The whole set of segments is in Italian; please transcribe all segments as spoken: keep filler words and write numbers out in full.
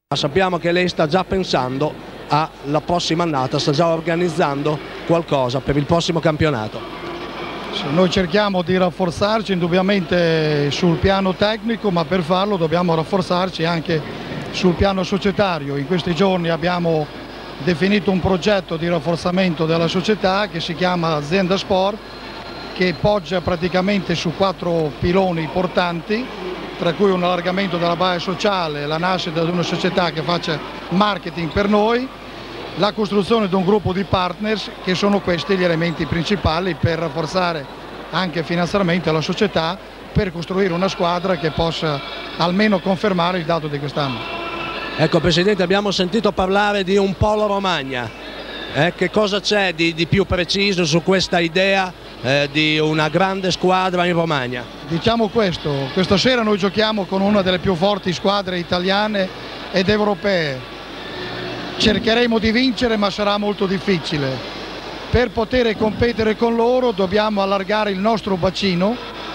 Sappiamo che lei sta già pensando alla prossima annata, sta già organizzando qualcosa per il prossimo campionato. Noi cerchiamo di rafforzarci indubbiamente sul piano tecnico, ma per farlo dobbiamo rafforzarci anche sul piano societario. In questi giorni abbiamo definito un progetto di rafforzamento della società che si chiama Azienda Sport, che poggia praticamente su quattro piloni portanti, tra cui un allargamento della base sociale, la nascita di una società che faccia marketing per noi, la costruzione di un gruppo di partners, che sono questi gli elementi principali per rafforzare anche finanziariamente la società, per costruire una squadra che possa almeno confermare il dato di quest'anno. Ecco Presidente, abbiamo sentito parlare di un Polo Romagna, eh, che cosa c'è di, di più preciso su questa idea eh, di una grande squadra in Romagna? Diciamo questo, questa sera noi giochiamo con una delle più forti squadre italiane ed europee. Cercheremo di vincere, ma sarà molto difficile. Per poter competere con loro dobbiamo allargare il nostro bacino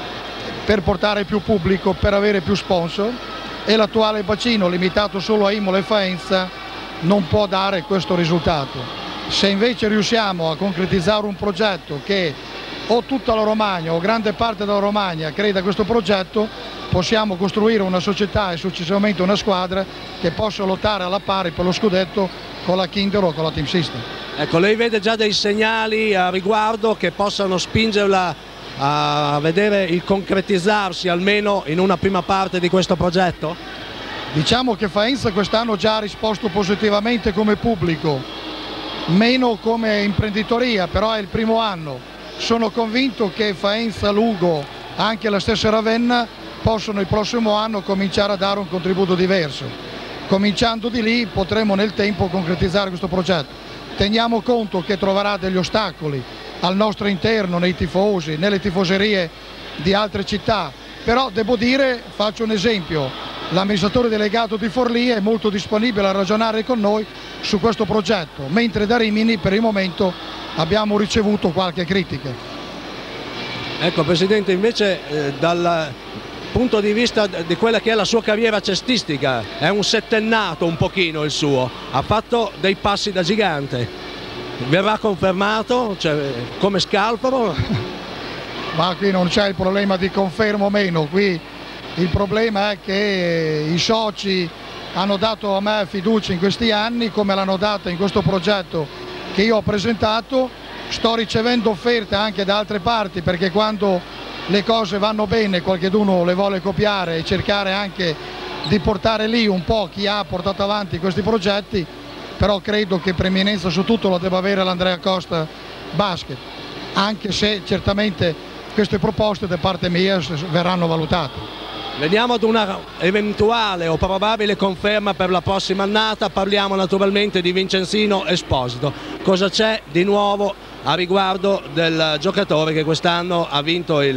per portare più pubblico, per avere più sponsor, e l'attuale bacino limitato solo a Imola e Faenza non può dare questo risultato. Se invece riusciamo a concretizzare un progetto che o tutta la Romagna o grande parte della Romagna creda a questo progetto, possiamo costruire una società e successivamente una squadra che possa lottare alla pari per lo scudetto con la Kinder o con la Team System. Ecco, lei vede già dei segnali a riguardo che possano spingerla a vedere il concretizzarsi almeno in una prima parte di questo progetto? Diciamo che Faenza quest'anno già ha risposto positivamente come pubblico, meno come imprenditoria, però è il primo anno. Sono convinto che Faenza, Lugo, anche la stessa Ravenna possono il prossimo anno cominciare a dare un contributo diverso. Cominciando di lì potremo nel tempo concretizzare questo progetto. Teniamo conto che troverà degli ostacoli al nostro interno, nei tifosi, nelle tifoserie di altre città, però devo dire, faccio un esempio, l'amministratore delegato di Forlì è molto disponibile a ragionare con noi su questo progetto, mentre da Rimini per il momento abbiamo ricevuto qualche critica. Ecco Presidente, invece eh, dal punto di vista di quella che è la sua carriera cestistica, è un settennato un pochino il suo, ha fatto dei passi da gigante, verrà confermato, cioè, come Scalfaro? Ma qui non c'è il problema di conferma o meno, qui il problema è che i soci hanno dato a me fiducia in questi anni, come l'hanno data in questo progetto che io ho presentato. Sto ricevendo offerte anche da altre parti, perché quando le cose vanno bene qualcuno le vuole copiare e cercare anche di portare lì un po' chi ha portato avanti questi progetti, però credo che preeminenza su tutto la debba avere l'Andrea Costa Basket, anche se certamente queste proposte da parte mia verranno valutate. Veniamo ad una eventuale o probabile conferma per la prossima annata, parliamo naturalmente di Vincenzino Esposito. Cosa c'è di nuovo a riguardo del giocatore che quest'anno ha vinto il,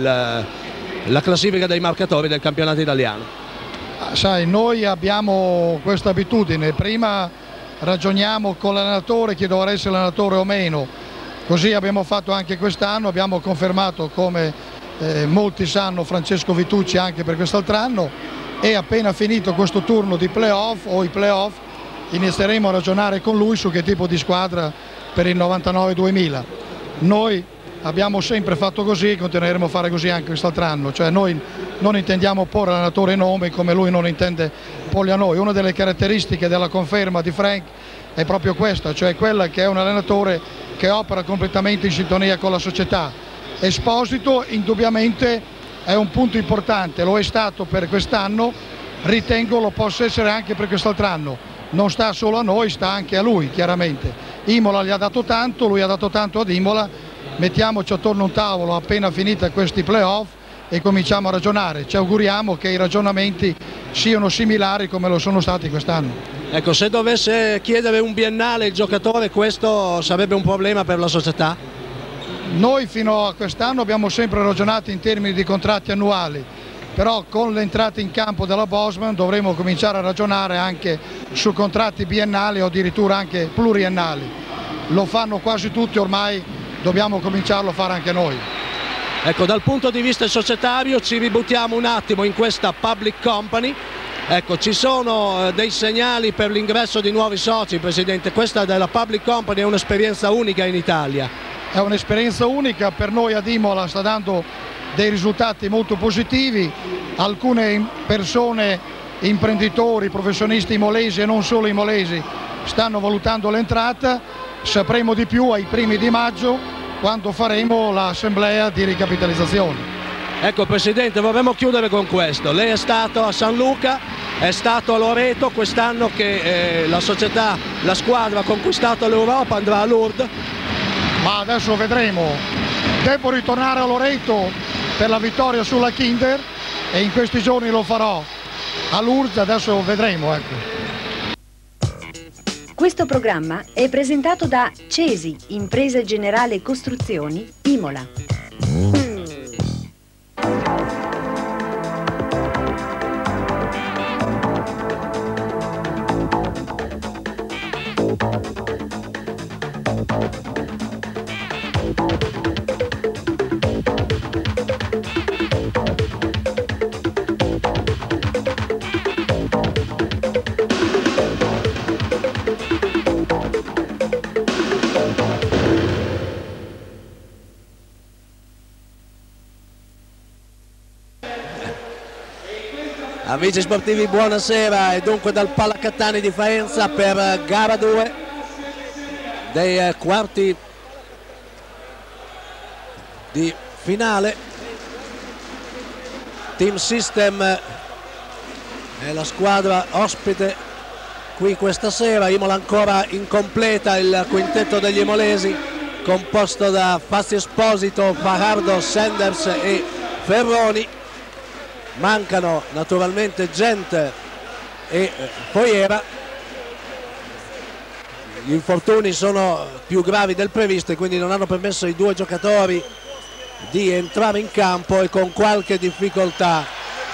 la classifica dei marcatori del campionato italiano? Sai, noi abbiamo questa abitudine, prima ragioniamo con l'allenatore chi dovrà essere l'allenatore o meno, così abbiamo fatto anche quest'anno, abbiamo confermato, come Eh, molti sanno, Francesco Vitucci anche per quest'altro anno, e appena finito questo turno di playoff o i playoff inizieremo a ragionare con lui su che tipo di squadra per il novantanove duemila. Noi abbiamo sempre fatto così e continueremo a fare così anche quest'altro anno, cioè noi non intendiamo porre l'allenatore nome come lui non intende porli a noi. Una delle caratteristiche della conferma di Frank è proprio questa, cioè quella che è un allenatore che opera completamente in sintonia con la società. Esposito indubbiamente è un punto importante, lo è stato per quest'anno, ritengo lo possa essere anche per quest'altro anno. Non sta solo a noi, sta anche a lui chiaramente. Imola gli ha dato tanto, lui ha dato tanto ad Imola, mettiamoci attorno a un tavolo appena finita questi playoff e cominciamo a ragionare. Ci auguriamo che i ragionamenti siano similari come lo sono stati quest'anno. Ecco, se dovesse chiedere un biennale il giocatore, questo sarebbe un problema per la società? Noi fino a quest'anno abbiamo sempre ragionato in termini di contratti annuali, però con l'entrata in campo della Bosman dovremo cominciare a ragionare anche su contratti biennali o addirittura anche pluriennali. Lo fanno quasi tutti ormai, dobbiamo cominciarlo a fare anche noi. Ecco, dal punto di vista societario ci ributtiamo un attimo in questa public company Ecco, ci sono eh, dei segnali per l'ingresso di nuovi soci, Presidente. Questa della Public Company è un'esperienza unica in Italia. È un'esperienza unica, per noi ad Imola sta dando dei risultati molto positivi. Alcune persone, imprenditori, professionisti imolesi e non solo imolesi, stanno valutando l'entrata. Sapremo di più ai primi di maggio, quando faremo l'assemblea di ricapitalizzazione. Ecco, Presidente, vorremmo chiudere con questo. Lei è stato a San Luca, è stato a Loreto, quest'anno che eh, la società, la squadra ha conquistato l'Europa, andrà a Lourdes. Ma adesso vedremo. Devo ritornare a Loreto per la vittoria sulla Kinder e in questi giorni lo farò a Lourdes, adesso vedremo, ecco. Questo programma è presentato da Cesi, Imprese Generale Costruzioni, Imola. Amici sportivi, buonasera, e dunque dal Palacattani di Faenza per gara due dei eh, quarti di finale. Team System è la squadra ospite qui questa sera. Imola ancora incompleta, il quintetto degli imolesi composto da Fazio Esposito, Fajardo, Sanders e Ferroni. Mancano naturalmente Gente e Poiera. Gli infortuni sono più gravi del previsto e quindi non hanno permesso ai due giocatori di entrare in campo, e con qualche difficoltà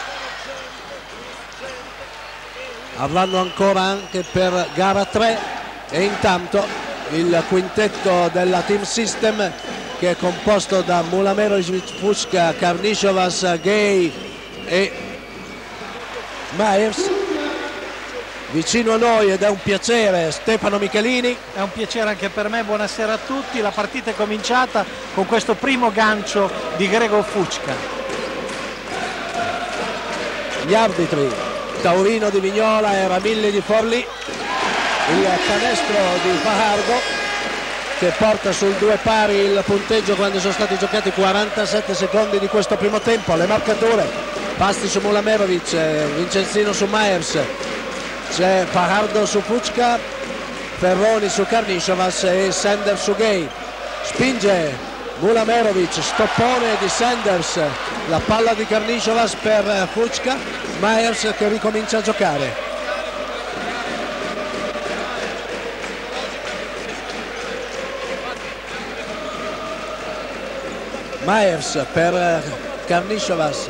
avranno ancora anche per gara tre. E intanto il quintetto della Team System, che è composto da Mulamerovic, Fuchka, Karnisovas, Gay e Myers, vicino a noi, ed è un piacere Stefano Michelini. È un piacere anche per me, buonasera a tutti. La partita è cominciata con questo primo gancio di Gregor Fuchka. Gli arbitri: Taurino di Vignola e Ramilli di Forlì. Il canestro di Fajardo, che porta sul due pari il punteggio quando sono stati giocati quarantasette secondi di questo primo tempo. Le marcature: Pasti su Mulamerovic, Vincenzino su Myers, c'è Fajardo su Fuchka, Ferroni su Karnisovas e Sanders su Gay. Spinge Mulamerovic, stoppone di Sanders, la palla di Karnisovas per Fuchka, Myers che ricomincia a giocare. Myers per Karnisovas.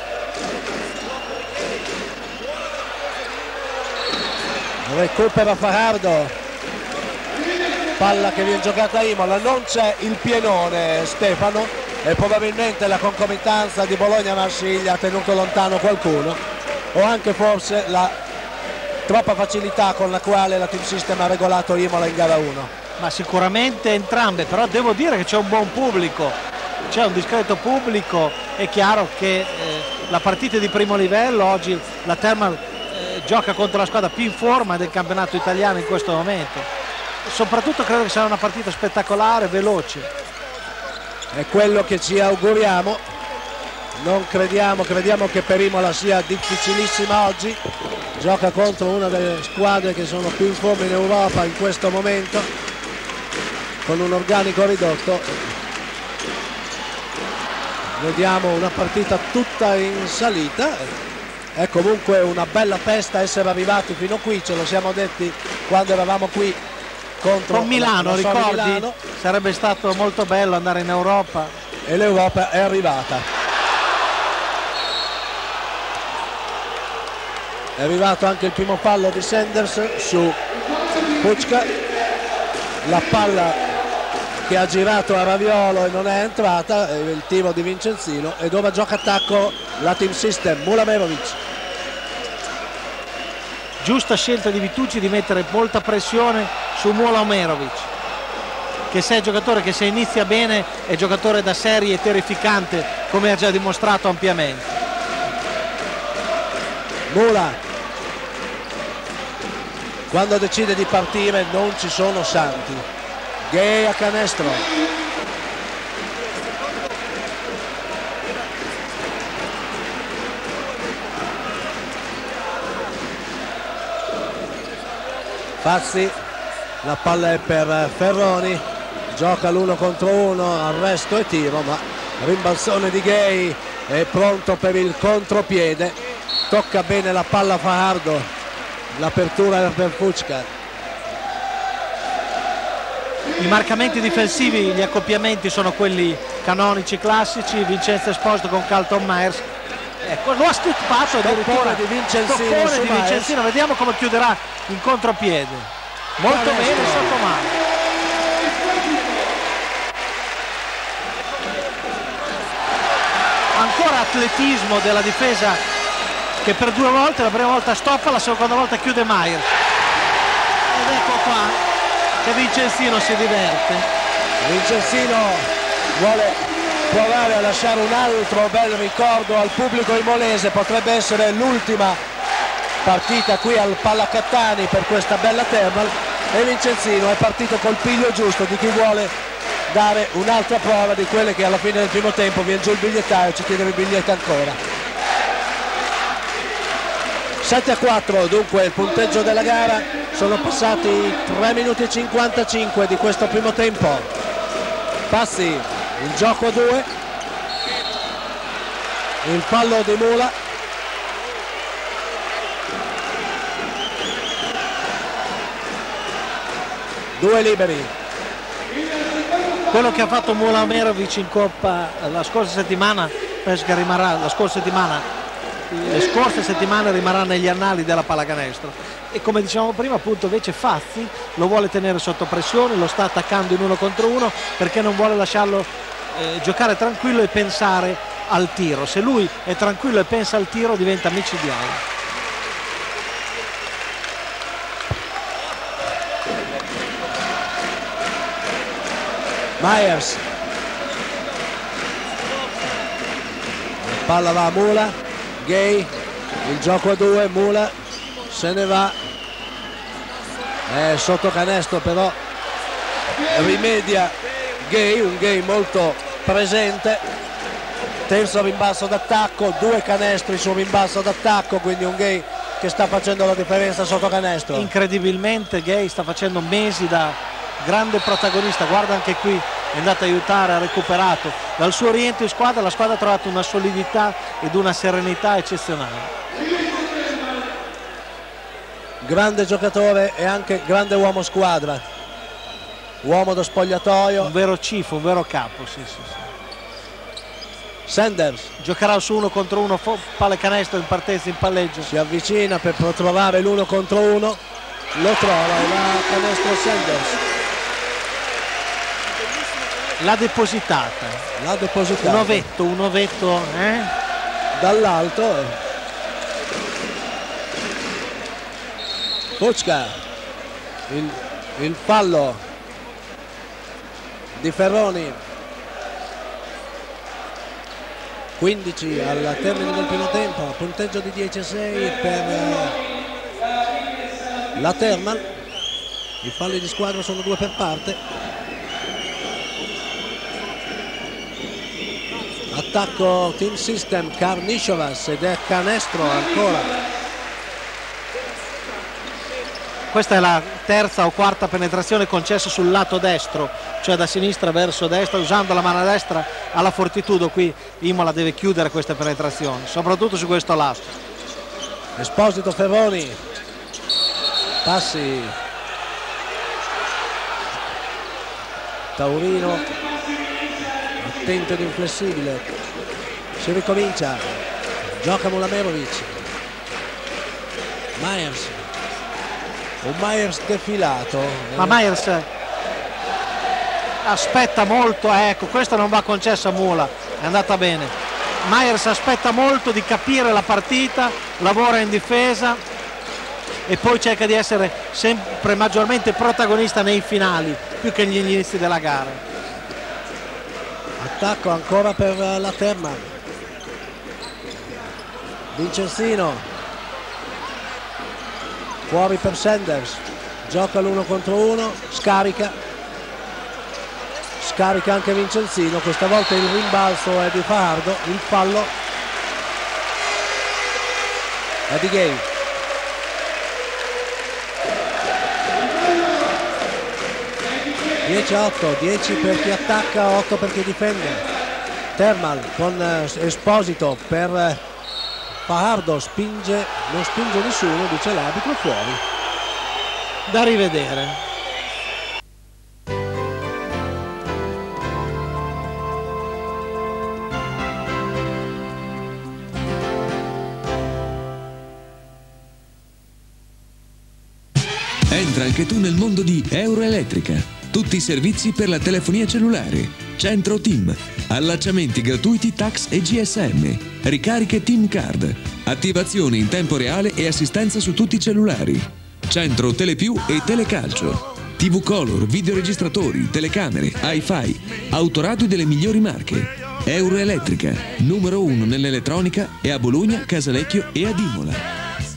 Recupera Fajardo, palla che viene giocata a Imola. Non c'è il pienone, Stefano, e probabilmente la concomitanza di Bologna-Marsiglia ha tenuto lontano qualcuno, o anche forse la troppa facilità con la quale la Team System ha regolato Imola in gara uno. Ma sicuramente entrambe, però devo dire che c'è un buon pubblico, c'è un discreto pubblico. È chiaro che eh, la partita di primo livello oggi, la Termal eh, gioca contro la squadra più in forma del campionato italiano in questo momento. Soprattutto credo che sarà una partita spettacolare, veloce. È quello che ci auguriamo. Non crediamo, crediamo che per Imola sia difficilissima oggi. Gioca contro una delle squadre che sono più in forma in Europa in questo momento, con un organico ridotto. Vediamo una partita tutta in salita. È comunque una bella festa essere arrivati fino qui, ce lo siamo detti quando eravamo qui contro con Milano, la, la ricordi? Milano. Sarebbe stato molto bello andare in Europa. E l'Europa è arrivata. È arrivato anche il primo fallo di Sanders su Fuchka. La palla che ha girato a Raviolo e non è entrata, il tiro di Vincenzino, ed ora gioca attacco la Team System. Mulamerovic giusta scelta di Vitucci di mettere molta pressione su Mula Omerovic, che se è giocatore che se inizia bene è giocatore da serie e terrificante, come ha già dimostrato ampiamente. Mula, quando decide di partire non ci sono santi. Gay a canestro. Fazzi, la palla è per Ferroni, gioca l'uno contro uno, arresto e tiro, ma rimbalzone di Gay, è pronto per il contropiede, tocca bene la palla Fajardo, l'apertura per Fucca. I marcamenti difensivi, gli accoppiamenti sono quelli canonici classici, Vincenzo Esposito con Carlton Myers. Ecco, lo ha stuppato addirittura di Vincenzino, di Vincenzino. Vediamo come chiuderà in contropiede, molto Canestro. bene sotto mano. Ancora atletismo della difesa che per due volte, la prima volta stoppa, la seconda volta chiude Myers, ed ecco qua che Vincenzino si diverte. Vincenzino vuole provare a lasciare un altro bel ricordo al pubblico imolese, potrebbe essere l'ultima partita qui al Pallacattani per questa bella Thermal, e Vincenzino è partito col piglio giusto di chi vuole dare un'altra prova di quelle che alla fine del primo tempo viene giù il bigliettaio, ci chiede il biglietto ancora. sette a quattro dunque il punteggio della gara, sono passati tre minuti e cinquantacinque di questo primo tempo. Passi il gioco a due, il fallo di Mula, due liberi. Quello che ha fatto Mula Omerovic in Coppa la scorsa settimana, penso che rimarrà la scorsa settimana, le scorse settimane rimarrà negli annali della pallacanestro. E come dicevamo prima, appunto, invece Fazzi lo vuole tenere sotto pressione, lo sta attaccando in uno contro uno perché non vuole lasciarlo eh, giocare tranquillo e pensare al tiro. Se lui è tranquillo e pensa al tiro diventa micidiale. Myers, la palla va a Mula, Gay, il gioco a due, Mula se ne va, è sotto canestro però rimedia Gay, un Gay molto presente, terzo rimbalzo d'attacco, due canestri su rimbalzo d'attacco, quindi un Gay che sta facendo la differenza sotto canestro. Incredibilmente Gay sta facendo mesi da grande protagonista, guarda anche qui è andato a aiutare, ha recuperato dal suo rientro in squadra, la squadra ha trovato una solidità ed una serenità eccezionale. Grande giocatore e anche grande uomo squadra, uomo da spogliatoio, un vero cifo, un vero capo. Sì, sì, sì. Sanders giocherà su uno contro uno, pallacanestro in partenza, in palleggio, si avvicina per trovare l'uno contro uno, lo trova, la canestro Sanders. L'ha depositata, l'ha depositata. Un ovetto, un ovetto eh? dall'alto. Fucca, il, il fallo di Ferroni. quindici al termine del primo tempo, punteggio di dieci a sei per la Thermal. I falli di squadra sono due per parte. Attacco Team System, Karnisovas, ed è canestro ancora. Questa è la terza o quarta penetrazione concessa sul lato destro, cioè da sinistra verso destra, usando la mano destra alla Fortitudo. Qui Imola deve chiudere queste penetrazioni, soprattutto su questo lato. Esposito, Ferroni, passi, Taurino, attento ed inflessibile, si ricomincia, gioca Mulamerovic, Myers, un Myers defilato. Ma Myers aspetta molto, eh, ecco, questa non va concessa a Mula, è andata bene. Myers aspetta molto di capire la partita, lavora in difesa, e poi cerca di essere sempre maggiormente protagonista nei finali più che negli inizi della gara. Attacco ancora per la Thermal. Vincenzino fuori per Sanders, gioca l'uno contro uno, scarica scarica anche Vincenzino, questa volta il rimbalzo è di Fajardo, il fallo è di Gay. dieci a otto, dieci per chi attacca, otto per chi difende. Thermal con Esposito per Fajardo, spinge, non spinge nessuno, dice l'arbitro, fuori. Da rivedere. Entra anche tu nel mondo di Euroelettrica. Tutti i servizi per la telefonia cellulare. Centro TIM. Allacciamenti gratuiti Tax e G S M. Ricariche TIM Card. Attivazione in tempo reale e assistenza su tutti i cellulari. Centro Telepiù e Telecalcio. tivù Color, videoregistratori, telecamere, hi-fi, autoradio delle migliori marche. Euroelettrica, numero uno nell'elettronica e a Bologna, Casalecchio e ad Imola.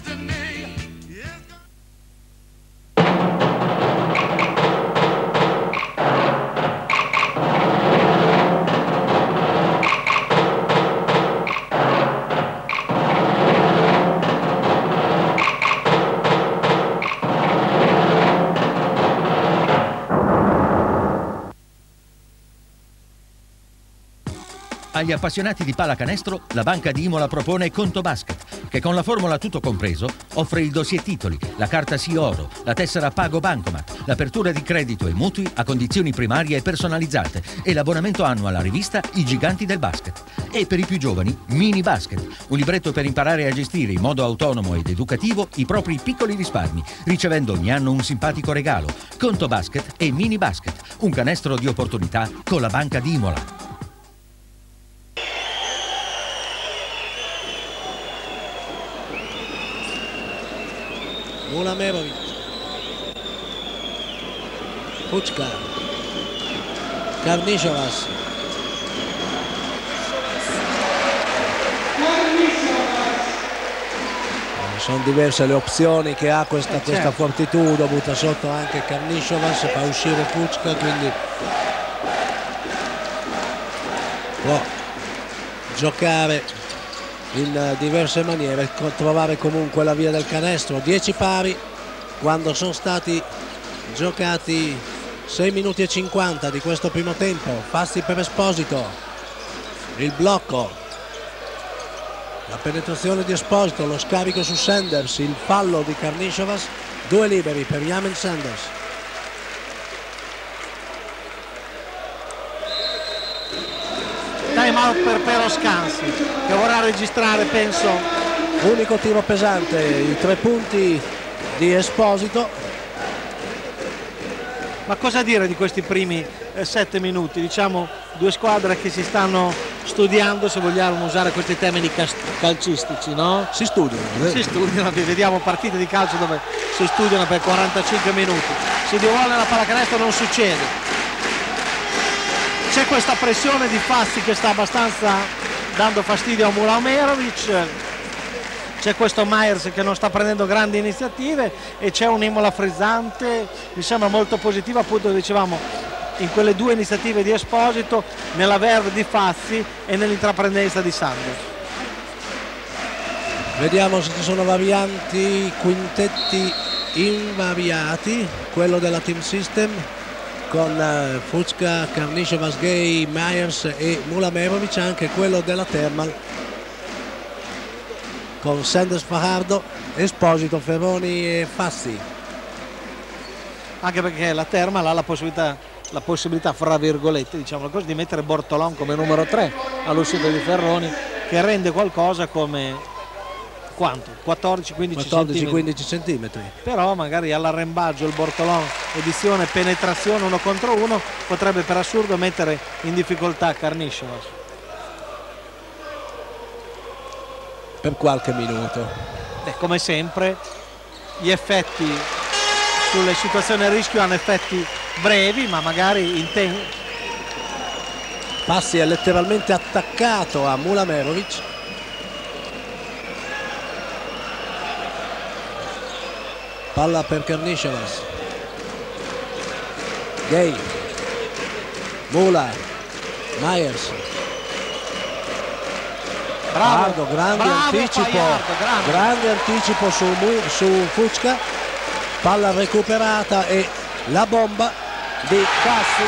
Agli appassionati di pallacanestro, la Banca di Imola propone Conto Basket, che con la formula tutto compreso offre il dossier titoli, la carta Sì Oro, la tessera Pago Bancomat, l'apertura di credito e mutui a condizioni primarie e personalizzate e l'abbonamento annuo alla rivista I Giganti del Basket. E per i più giovani, Mini Basket, un libretto per imparare a gestire in modo autonomo ed educativo i propri piccoli risparmi, ricevendo ogni anno un simpatico regalo. Conto Basket e Mini Basket, un canestro di opportunità con la Banca di Imola. Mula Merovic, Fučka, Karnišovas, sono diverse le opzioni che ha questa, questa certo. Fortitudo, butta sotto anche Karnišovas, fa uscire Fučka, quindi può giocare in diverse maniere, trovare comunque la via del canestro. Dieci pari quando sono stati giocati sei minuti e cinquanta di questo primo tempo. Passi per Esposito, il blocco, la penetrazione di Esposito, lo scarico su Sanders, il fallo di Karnišovas, due liberi per Yamen Sanders. Time out per Pero Scansi, che vorrà registrare, penso, unico tiro pesante, i tre punti di Esposito. Ma cosa dire di questi primi eh, sette minuti? Diciamo due squadre che si stanno studiando, se vogliamo usare questi termini calcistici, no? Si studiano. Eh? Si studiano, vediamo partite di calcio dove si studiano per quarantacinque minuti. Se Dio vuole la pallacanestro non succede. C'è questa pressione di Fassi che sta abbastanza dando fastidio a Mula Merovic, c'è questo Myers che non sta prendendo grandi iniziative e c'è un Imola frizzante, mi sembra molto positivo, appunto dicevamo, in quelle due iniziative di Esposito, nella verve di Fassi e nell'intraprendenza di Sanders. Vediamo se ci sono varianti, quintetti invariati, quello della Team System con uh, Fučka, Karnišovas, Gay, Myers e Mula Merovic, anche quello della Thermal con Sanders, Fajardo, Esposito, Ferroni e Fassi. Anche perché la Thermal ha la possibilità, la possibilità fra virgolette, diciamo così, di mettere Bortolon come numero tre all'uscita di Ferroni, che rende qualcosa come quanto? quattordici quindici centimetri. Però magari all'arrembaggio il Bortolon edizione penetrazione uno contro uno potrebbe per assurdo mettere in difficoltà Karnišovas per qualche minuto. Beh, come sempre gli effetti sulle situazioni a rischio hanno effetti brevi, ma magari in tempo. Passi è letteralmente attaccato a Mulamerovic. Palla per Karnišovas. Gay, Mula, Myers. Bravo, grande bravo anticipo, Fajardo, grande. grande anticipo su, su Fucka, palla recuperata e la bomba di Fassi.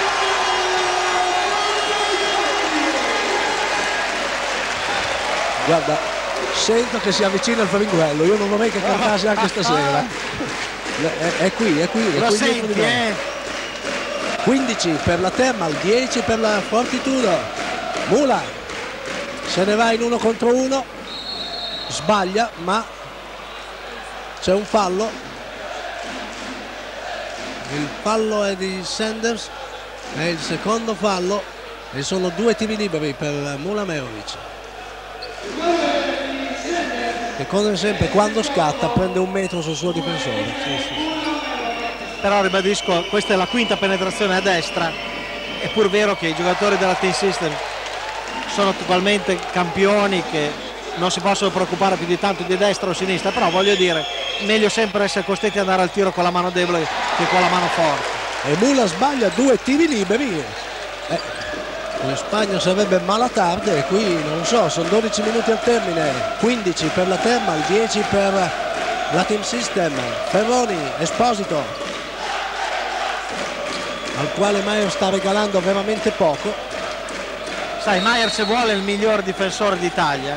Guarda, sento che si avvicina il Faringuello, io non vorrei che cantasse anche stasera. È, è qui, è qui. È Lo qui senti, eh? quindici per la Thermal, dieci per la Fortitudo. Mula se ne va in uno contro uno, sbaglia, ma c'è un fallo. Il fallo è di Sanders, è il secondo fallo e sono due tiri liberi per Mulamerovic, che come sempre quando scatta prende un metro sul suo difensore. Sì, sì. Però ribadisco, questa è la quinta penetrazione a destra. È pur vero che i giocatori della Team System sono totalmente campioni, che non si possono preoccupare più di tanto di destra o sinistra, però voglio dire, meglio sempre essere costretti ad andare al tiro con la mano debole che con la mano forte. E Mula sbaglia due tiri liberi. Eh, in Spagna sarebbe Malatarde e qui non so, sono dodici minuti al termine, quindici per la Thermal, dieci per la Team System. Ferroni, Esposito, al quale Maier sta regalando veramente poco. Sai, Maier se vuole è il miglior difensore d'Italia.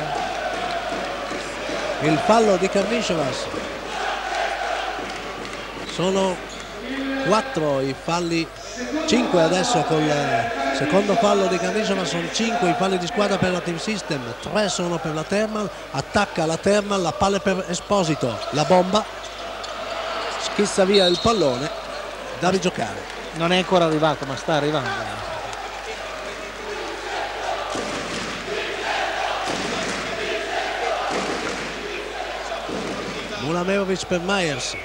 Il fallo di Karnišovas. Sono quattro i falli, cinque adesso con il secondo fallo di Karnišovas, sono cinque i falli di squadra per la Team System, tre sono per la Thermal. Attacca la Thermal, la palla per Esposito, la bomba, schizza via il pallone da rigiocare. Non è ancora arrivato, ma sta arrivando. Mulamerovic per Myers.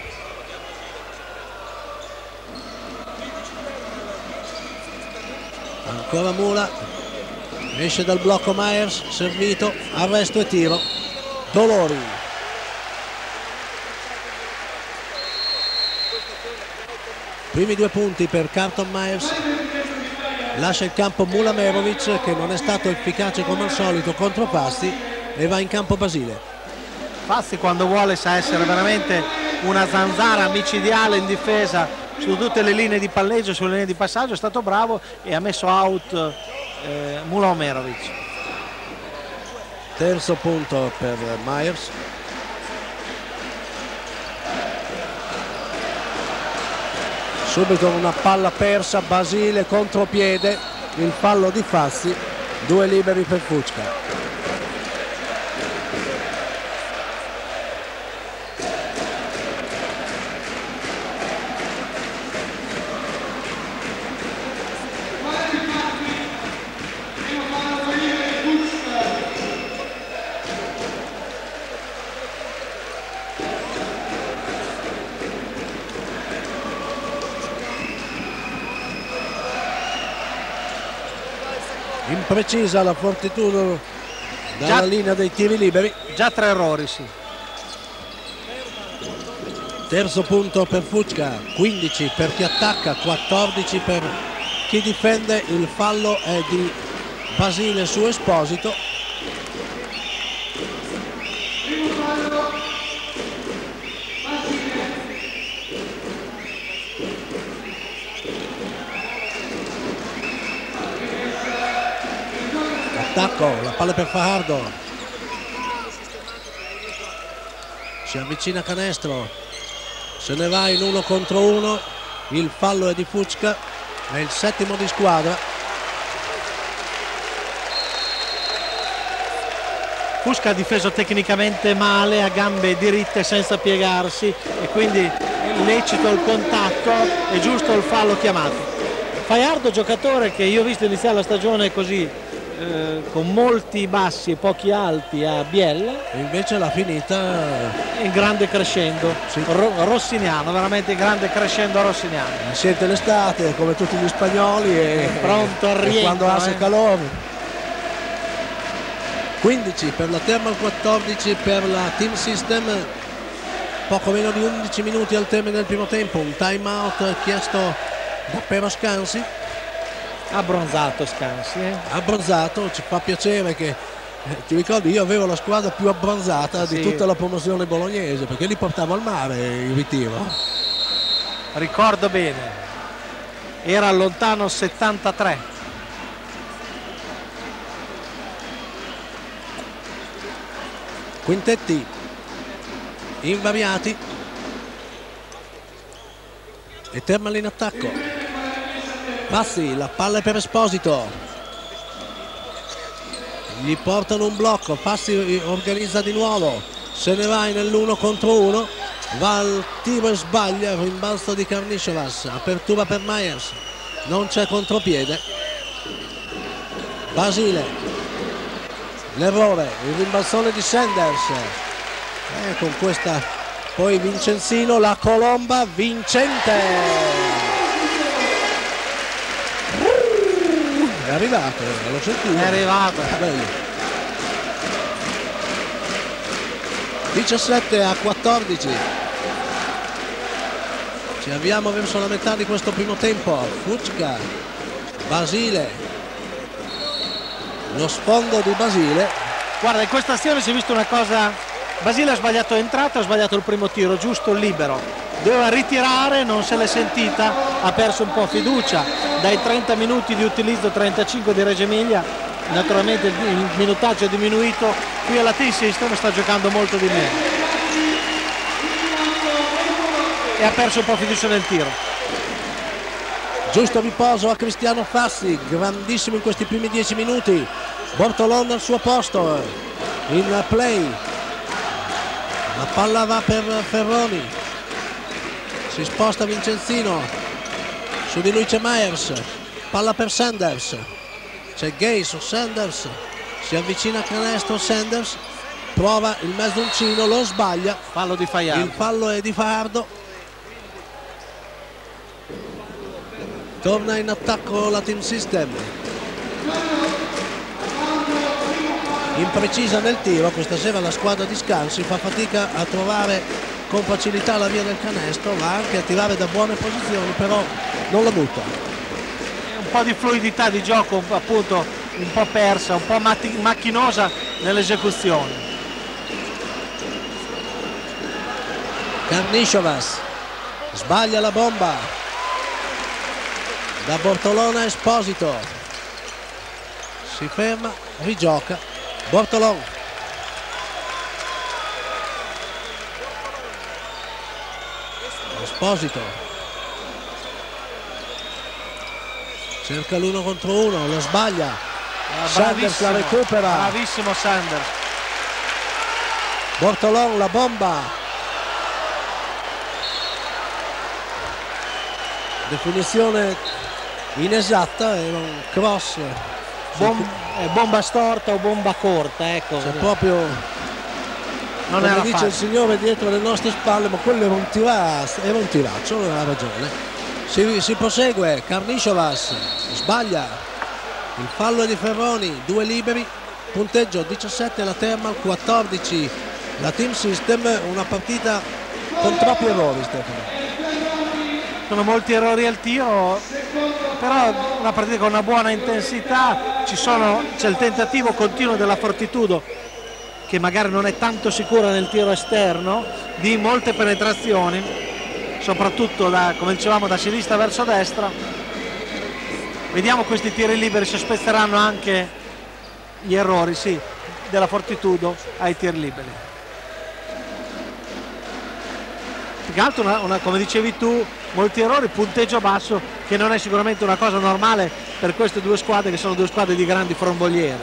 Ancora Mula, esce dal blocco Myers, servito, arresto e tiro. Dolori. Primi due punti per Carlton Myers. Lascia il campo Mulamerovic, che non è stato efficace come al solito contro Fassi, e va in campo Basile. Fassi quando vuole sa essere veramente una zanzara micidiale in difesa su tutte le linee di palleggio, sulle linee di passaggio. È stato bravo e ha messo out eh, Mulamerovic. Terzo punto per Myers. Subito una palla persa, Basile contropiede, il fallo di Fassi, due liberi per Fucka. Imprecisa la Fortitudo dalla già, linea dei tiri liberi. Già tre errori, sì. Terzo punto per Fucka, quindici per chi attacca, quattordici per chi difende. Il fallo è di Basile su Esposito. Attacco, la palla per Fajardo, si avvicina canestro, se ne va in uno contro uno, il fallo è di Fucka, è il settimo di squadra. Fucka ha difeso tecnicamente male, a gambe diritte senza piegarsi, e quindi è lecito il contatto, è giusto il fallo chiamato. Fajardo, giocatore che io ho visto iniziare la stagione così eh, con molti bassi e pochi alti a Biella, e invece l'ha finita in grande crescendo, sì. Ro rossiniano, veramente grande crescendo rossiniano. Sente l'estate come tutti gli spagnoli e pronto al rientro, e quando ha il eh. calore. quindici per la Thermal, quattordici per la Team System, poco meno di undici minuti al termine del primo tempo, un time out chiesto da Pero Scansi. Abbronzato Scansi, eh? Abbronzato, ci fa piacere che eh, ti ricordi, io avevo la squadra più abbronzata sì. di tutta la promozione bolognese, perché li portavo al mare in ritiro. Ricordo bene, era al lontano settantatré. Quintetti invariati e Thermal in attacco. Passi, la palla è per Esposito, gli portano un blocco, Passi organizza di nuovo, se ne va nell'uno contro uno, va al tiro e sbaglia, rimbalzo di Karnisovas, apertura per Myers, non c'è contropiede. Basile, l'errore, il rimbalzone di Sanders, e con questa poi Vincenzino, la colomba vincente. È arrivato, lo sentivo. È arrivato. Bello. diciassette a quattordici. Ci avviamo verso la metà di questo primo tempo. Fucca, Basile, lo sfondo di Basile. Guarda, in questa azione si è visto una cosa. Basile ha sbagliato entrata, ha sbagliato il primo tiro, giusto, libero. Doveva ritirare, non se l'è sentita, ha perso un po' fiducia. Dai trenta minuti di utilizzo, trentacinque di Reggio Emilia, naturalmente il minutaggio è diminuito. Qui alla Team System sta giocando molto di meno e ha perso un po' fiducia nel tiro. Giusto riposo a Cristiano Fassi, grandissimo in questi primi dieci minuti. Bortolon al suo posto in play, la palla va per Ferroni, si sposta Vincenzino, su di lui c'è Myers, palla per Sanders, c'è Gay su Sanders, si avvicina a canestro Sanders, prova il mezzoncino, lo sbaglia, fallo di Fajardo. Il fallo è di Fajardo. Torna in attacco la Team System, imprecisa nel tiro, questa sera la squadra di Scansi fa fatica a trovare con facilità la via del canestro, va anche a tirare da buone posizioni, però non la butta. Un po' di fluidità di gioco, appunto un po' persa, un po' macchinosa nell'esecuzione. Karnisovas sbaglia la bomba, da Bortolone a Esposito, si ferma, rigioca Bortolone, Esposito cerca l'uno contro uno, lo sbaglia, Ah, Sanders la recupera, bravissimo Sanders. Bortolone la bomba, definizione inesatta, era un cross, Bom eh, bomba storta o bomba corta, ecco. c'è proprio, non come era dice facile. il signore dietro le nostre spalle, ma quello era un tiraccio, era un tiraccio, non ha ragione. Si, si prosegue, Karnisovas sbaglia, il fallo è di Ferroni, due liberi, punteggio diciassette la Thermal, quattordici la Team System, una partita con troppi errori, Stefano. Sono molti errori al tiro, però una partita con una buona intensità, ci sono, c'è il tentativo continuo della Fortitudo, che magari non è tanto sicura nel tiro esterno, di molte penetrazioni, soprattutto da, come dicevamo, da sinistra verso destra. Vediamo questi tiri liberi se spezzeranno anche gli errori, sì, della Fortitudo ai tiri liberi. Più che altro, una, una, come dicevi tu, molti errori, punteggio basso, che non è sicuramente una cosa normale per queste due squadre, che sono due squadre di grandi frombolieri.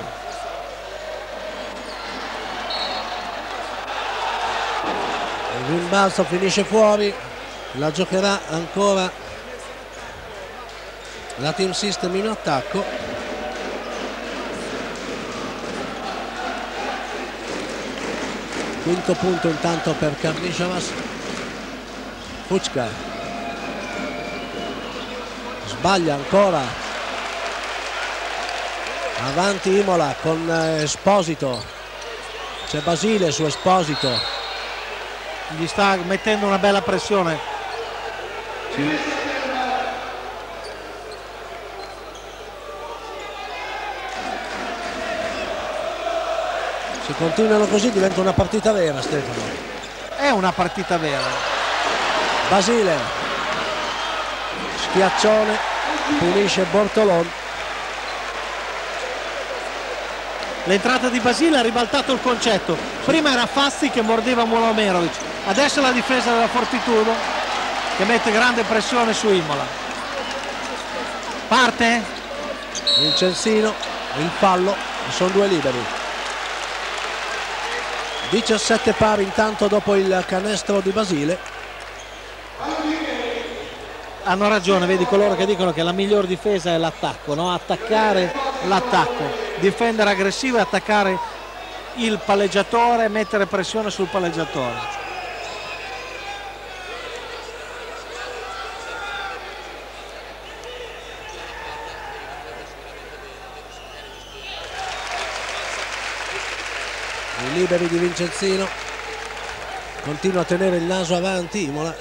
Il rimbalzo finisce fuori, la giocherà ancora la Team System in attacco. Quinto punto intanto per Karnišovas. Fučka sbaglia ancora, avanti Imola con Esposito, c'è Basile su Esposito, gli sta mettendo una bella pressione. sì. Se continuano così diventa una partita vera, Stefano. È una partita vera. Basile, schiaccione, punisce Bortolon. L'entrata di Basile ha ribaltato il concetto. Prima era Fassi che mordeva Molomerovic, adesso la difesa della Fortitudo che mette grande pressione su Imola. Parte Vincenzino, il fallo, sono due liberi. diciassette pari intanto dopo il canestro di Basile. Hanno ragione, vedi coloro che dicono che la miglior difesa è l'attacco, no? Attaccare l'attacco, difendere aggressivo e attaccare il palleggiatore, mettere pressione sul palleggiatore. I liberi di Vincenzino, continua a tenere il naso avanti Imola.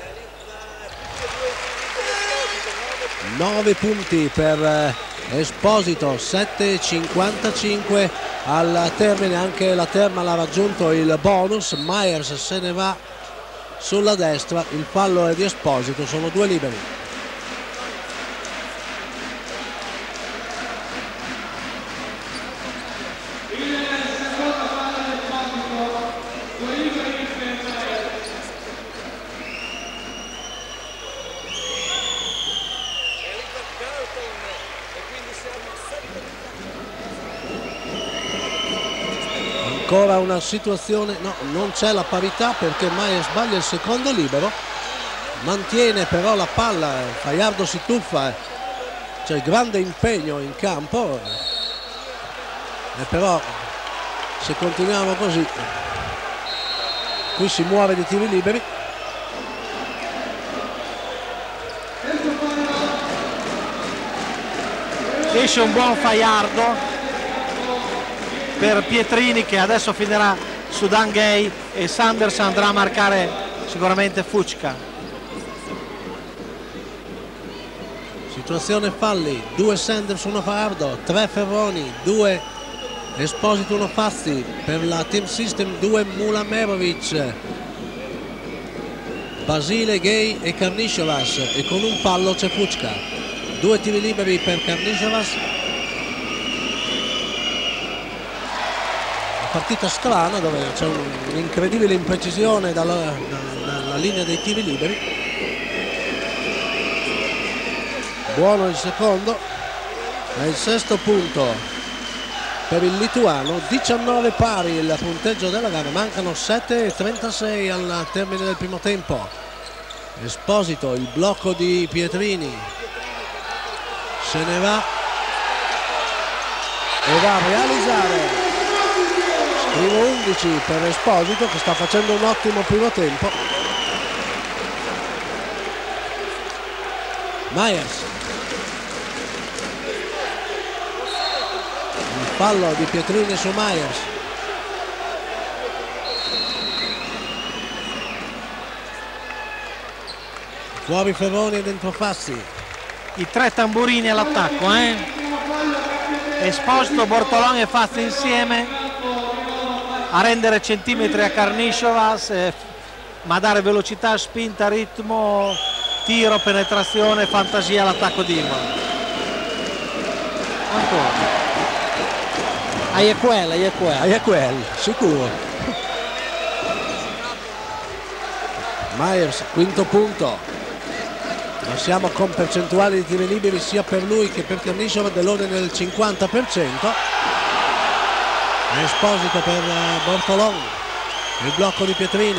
nove punti per Esposito, sette e cinquantacinque al termine, anche la Terma l'ha raggiunto il bonus. Myers se ne va sulla destra, il fallo è di Esposito, sono due liberi. Ancora una situazione, no, non c'è la parità perché Maier sbaglia il secondo libero, mantiene però la palla, Fajardo si tuffa, c'è grande impegno in campo, e però se continuiamo così qui si muove di tiri liberi. Esce un buon Fajardo per Pietrini che adesso finirà su Dangay e Sanders andrà a marcare sicuramente Fučka. Situazione falli, due Sanders, uno Fajardo, tre Ferroni, due Esposito, uno Fassi, per la Team System due Mulamerovic, Basile, Gay e Karnišovas, e con un fallo c'è Fučka. Due tiri liberi per Karnišovas. Partita strana dove c'è un'incredibile imprecisione dalla, dalla linea dei tiri liberi. Buono il secondo, è il sesto punto per il lituano, diciannove pari il punteggio della gara, mancano sette e trentasei al termine del primo tempo. Esposito, il blocco di Pietrini, se ne va e va a realizzare. Primo undici per Esposito che sta facendo un ottimo primo tempo. Myers, il fallo di Pietrini su Myers. Fuori Ferroni e dentro Fassi. I tre tamburini all'attacco, eh? Esposito, Bortolon e Fassi insieme a rendere centimetri a Karnišovas, eh, ma a dare velocità, spinta, ritmo, tiro, penetrazione, fantasia all'attacco di Imola. Ancora Aiaquel, Aiaquel. Aiaquel, sicuro. Myers, quinto punto, ma siamo con percentuali di tiri liberi sia per lui che per Karnišovas dell'ordine del cinquanta per cento. Esposito per Bortolon, il blocco di Pietrini,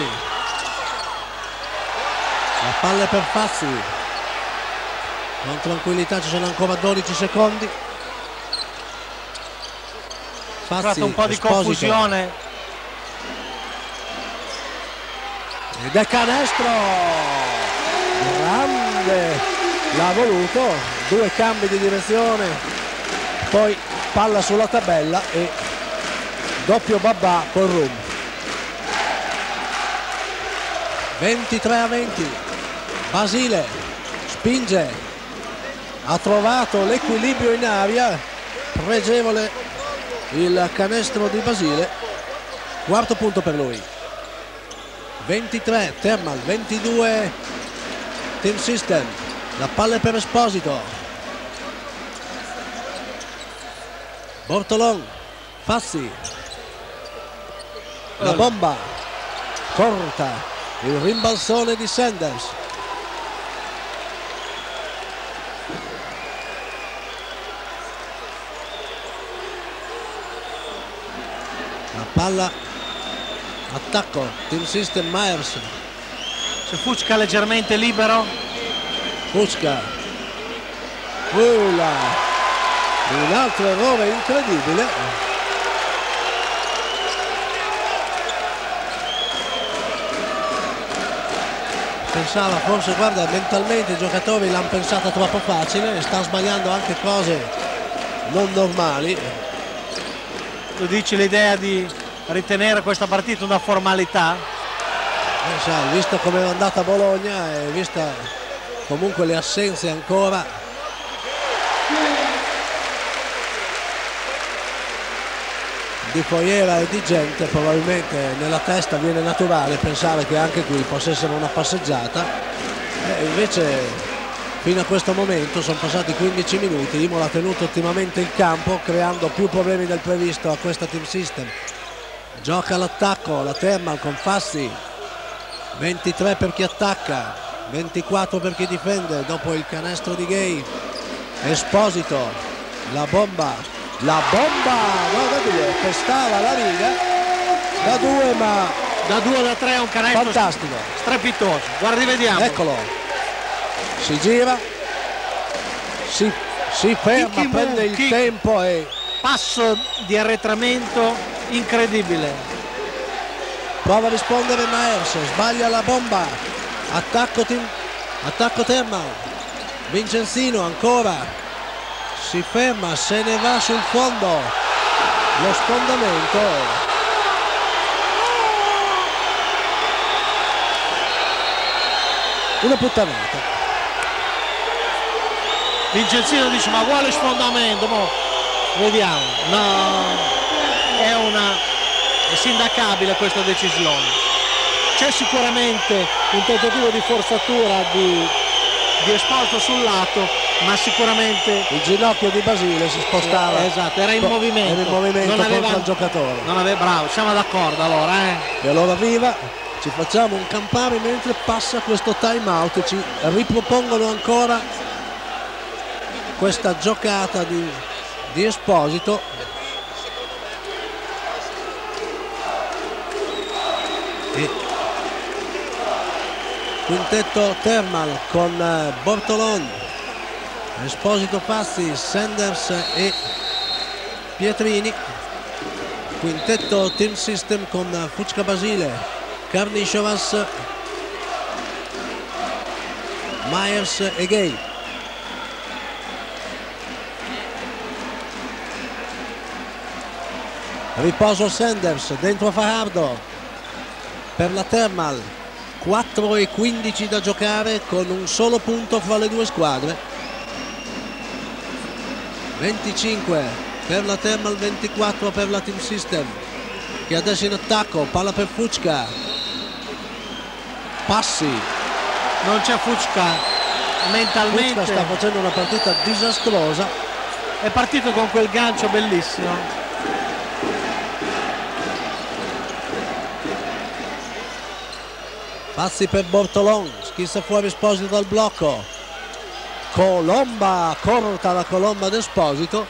la palla per Fassi, con tranquillità, ci sono ancora dodici secondi. Fassi, un po' di Esposito. Confusione ed è canestro, grande, l'ha voluto, due cambi di direzione, poi palla sulla tabella e doppio babà con Rum. ventitré a venti, Basile spinge, ha trovato l'equilibrio in aria, pregevole il canestro di Basile, quarto punto per lui. ventitré Thermal, ventidue Team System, la palla è per Esposito, Bortolon, Fassi, la bomba corta, il rimbalzone di Sanders, la palla, attacco, Team System, Myers, c'è Fucka leggermente libero, Fucka, Ula, un altro errore incredibile, pensava forse, guarda, mentalmente i giocatori l'hanno pensata troppo facile e sta sbagliando anche cose non normali. Tu dici l'idea di ritenere questa partita una formalità? Eh, sai, visto come è andata a Bologna e vista comunque le assenze ancora, di Foiera e di gente, probabilmente nella testa viene naturale pensare che anche qui possa essere una passeggiata, e invece fino a questo momento sono passati quindici minuti, Imola ha tenuto ottimamente il campo creando più problemi del previsto a questa Team System. Gioca all'attacco la Thermal con Fassi, ventitré per chi attacca, ventiquattro per chi difende dopo il canestro di Gay. Esposito, la bomba, la bomba, no, da due, pestava la riga, da due, ma da due da tre è un canestro fantastico, strepitoso, guardi, vediamo, eccolo, si gira, si, si ferma, Kiki prende Mu, il Kiki. tempo e passo di arretramento incredibile, prova a rispondere Myers, sbaglia la bomba, attacco, team, attacco Thermal, Vincenzino ancora, si ferma, se ne va sul fondo, lo sfondamento, una puttanata. Vincenzino dice ma quale sfondamento, mo vediamo, no, è una è sindacabile questa decisione, c'è sicuramente un tentativo di forzatura di, di Esposito sul lato, ma sicuramente il ginocchio di Basile si spostava, esatto, era in movimento, era in movimento non aveva, contro il giocatore, non aveva, bravo, siamo d'accordo allora, eh? E allora viva, ci facciamo un campare mentre passa questo time out, ci ripropongono ancora questa giocata di, di Esposito, e quintetto Thermal con Bortolon, Esposito, Fassi, Sanders e Pietrini, quintetto Team System con Fucka, Basile, Karnisovas, Myers e Gay. Riposo Sanders, dentro Fajardo per la Thermal, quattro e quindici da giocare con un solo punto fra le due squadre, venticinque per la Thermal, ventiquattro per la Team System, che adesso in attacco, palla per Fucka, passi, non c'è Fucka mentalmente, Fucka sta facendo una partita disastrosa, è partito con quel gancio bellissimo. Passi per Bortolon, schissa fuori Esposito dal blocco, colomba, corta la colomba d'Esposito,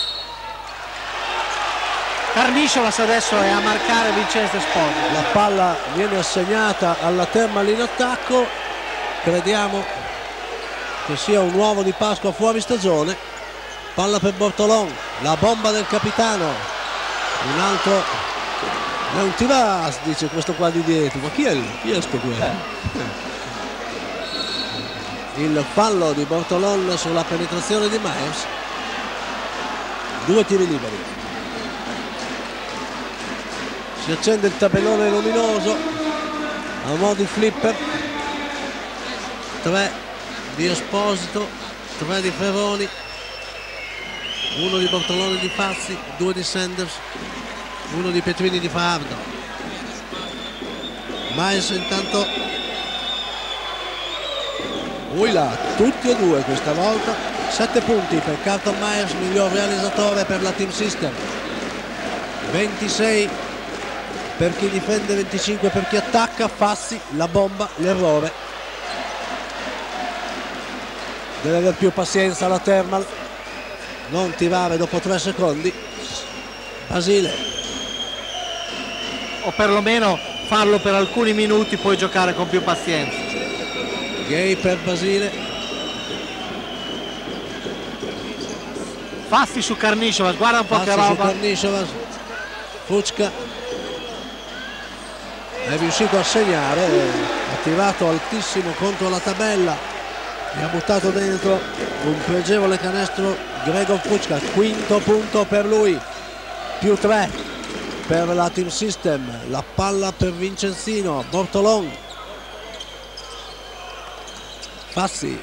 Karnisovas adesso è a marcare Vincenzo Esposito, la palla viene assegnata alla Thermal in attacco, crediamo che sia un uovo di Pasqua fuori stagione, palla per Bortolon, la bomba del capitano, un altro Non ti va, dice questo qua di dietro. Ma chi è, chi è sto qui? Il fallo di Bortolon sulla penetrazione di Myers. Due tiri liberi. Si accende il tabellone luminoso a mo' di flipper. Tre di Esposito, tre di Ferroni, uno di Bortolone di Fazzi, due di Sanders, uno di Petrini di Fajardo. Myers intanto, ui là, tutti e due questa volta. Sette punti per Carlton Myers, miglior realizzatore per la Team System. ventisei per chi difende, venticinque per chi attacca. Fassi, la bomba, l'errore. Deve aver più pazienza la Thermal, non tirare dopo tre secondi. Basile, o perlomeno farlo per alcuni minuti, poi giocare con più pazienza. Gay per Basile. Fassi su Karnisovas, guarda un po' Fassi che roba. su Karnisovas. Fucca è riuscito a segnare, ha tirato altissimo contro la tabella e ha buttato dentro un pregevole canestro Gregor Fucca. Quinto punto per lui, più tre per la Team System. La palla per Vincenzino. Bortolon, Fassi,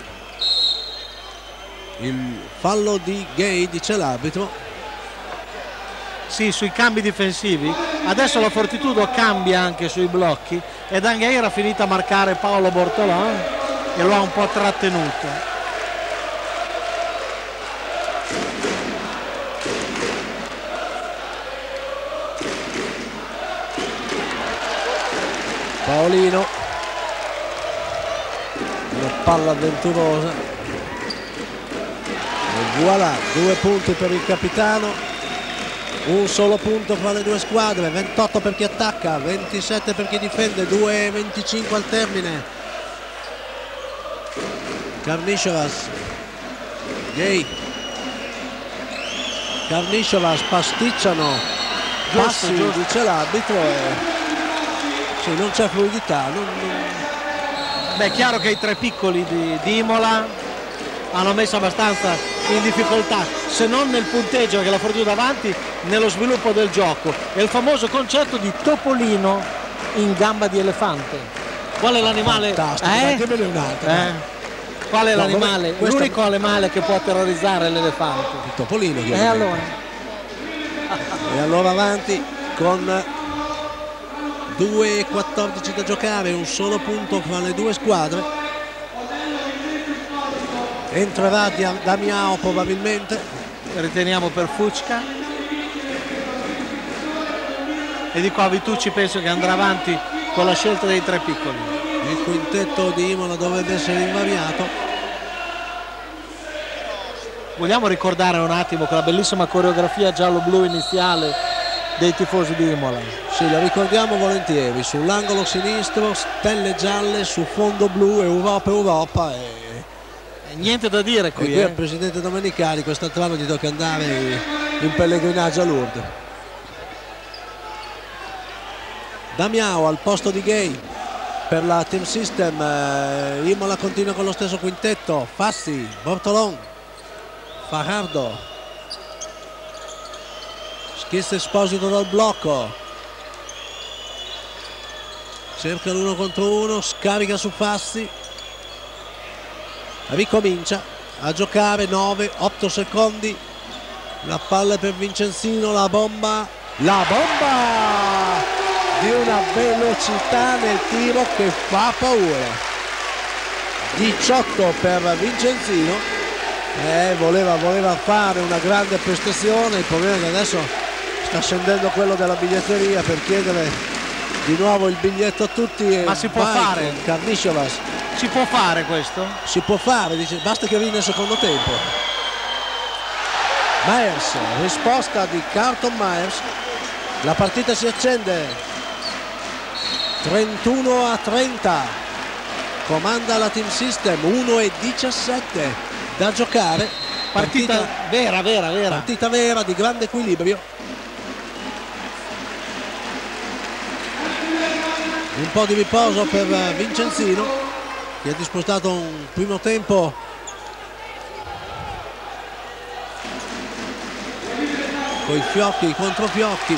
il fallo di Gay, dice l'arbitro. Sì, sui cambi difensivi. Adesso la Fortitudo cambia anche sui blocchi e Gay era finita a marcare Paolo Bortolon e lo ha un po' trattenuto. Paolino, una palla avventurosa e voilà, due punti per il capitano, un solo punto fra le due squadre. Ventotto per chi attacca, ventisette per chi difende, due e venticinque al termine. Karnisovas, Gay, Karnisovas, pasticciano, passi, giusto, dice l'arbitro, e sì, non c'è fluidità. Non, non... Beh, è chiaro che i tre piccoli di, di Imola hanno messo abbastanza in difficoltà, se non nel punteggio che la Fortuna davanti, nello sviluppo del gioco. È il famoso concetto di topolino in gamba di elefante. Qual è l'animale? Fantastico, eh? anche me ne un altro. Eh? Qual è No, l'animale? questo... L'unico animale che può terrorizzare l'elefante. Il topolino. E eh, allora? E allora avanti con due e quattordici da giocare, un solo punto fra le due squadre. Entrerà Damiao probabilmente. Riteniamo per Fucca. E di qua Vitucci penso che andrà avanti con la scelta dei tre piccoli. Il quintetto di Imola dovrebbe essere invariato. Vogliamo ricordare un attimo quella bellissima coreografia giallo-blu iniziale dei tifosi di Imola? Sì, la ricordiamo volentieri. Sull'angolo sinistro stelle gialle su fondo blu, Europa Europa, e niente da dire qui, e qui eh. al presidente Domenicali quest'altro anno gli tocca andare in pellegrinaggio a Lourdes. Damiao al posto di Gay per la Team System. eh, Imola continua con lo stesso quintetto: Fassi, Bortolon, Fajardo, schizza Esposito dal blocco, cerca l'uno contro uno, scarica su Fassi, ricomincia a giocare. Nove otto secondi, la palla per Vincenzino, la bomba, la bomba di una velocità nel tiro che fa paura. diciotto per Vincenzino, eh, voleva, voleva fare una grande prestazione. Il problema è che adesso sta scendendo quello della biglietteria per chiedere di nuovo il biglietto a tutti. E ma si può fare? Karnisovas, si può fare questo? Si può fare, dice, basta che arrivi nel secondo tempo. Myers, risposta di Carlton Myers, la partita si accende. trentuno a trenta, comanda la Team System. Uno e diciassette da giocare. Partita, partita vera, vera, vera. Partita vera, di grande equilibrio. Un po' di riposo per Vincenzino, che ha dispostato un primo tempo coi fiocchi, i controfiocchi.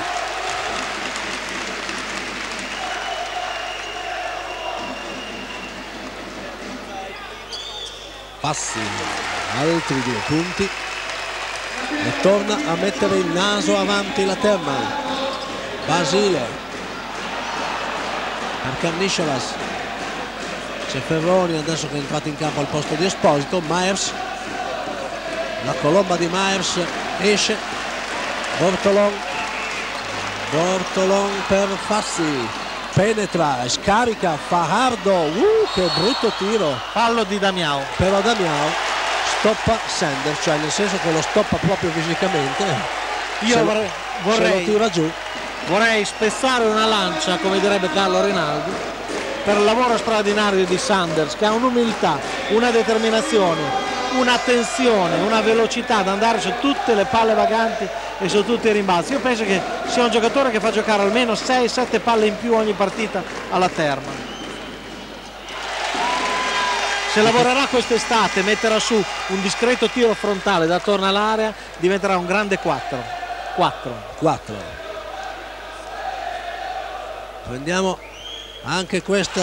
Passi, altri due punti e torna a mettere il naso avanti la Thermal. Basile per Carnicelas, c'è Ferroni adesso che è entrato in campo al posto di Esposito. Myers, la colomba di Myers esce. Bortolon, Bortolon per Fassi, penetra, scarica Fajardo, uh, che brutto tiro, fallo di Damiao, però Damiao stoppa Sanders, cioè nel senso che lo stoppa proprio fisicamente. Io se vorrei, lo, vorrei, se lo tira giù. Vorrei spezzare una lancia, come direbbe Carlo Rinaldi, per il lavoro straordinario di Sanders, che ha un'umiltà, una determinazione, una tensione, una velocità ad andare su tutte le palle vaganti e su tutti i rimbalzi. Io penso che sia un giocatore che fa giocare almeno sei sette palle in più ogni partita alla Thermal. Se lavorerà quest'estate, metterà su un discreto tiro frontale da attorno all'area, diventerà un grande quattro. quattro. Prendiamo anche questa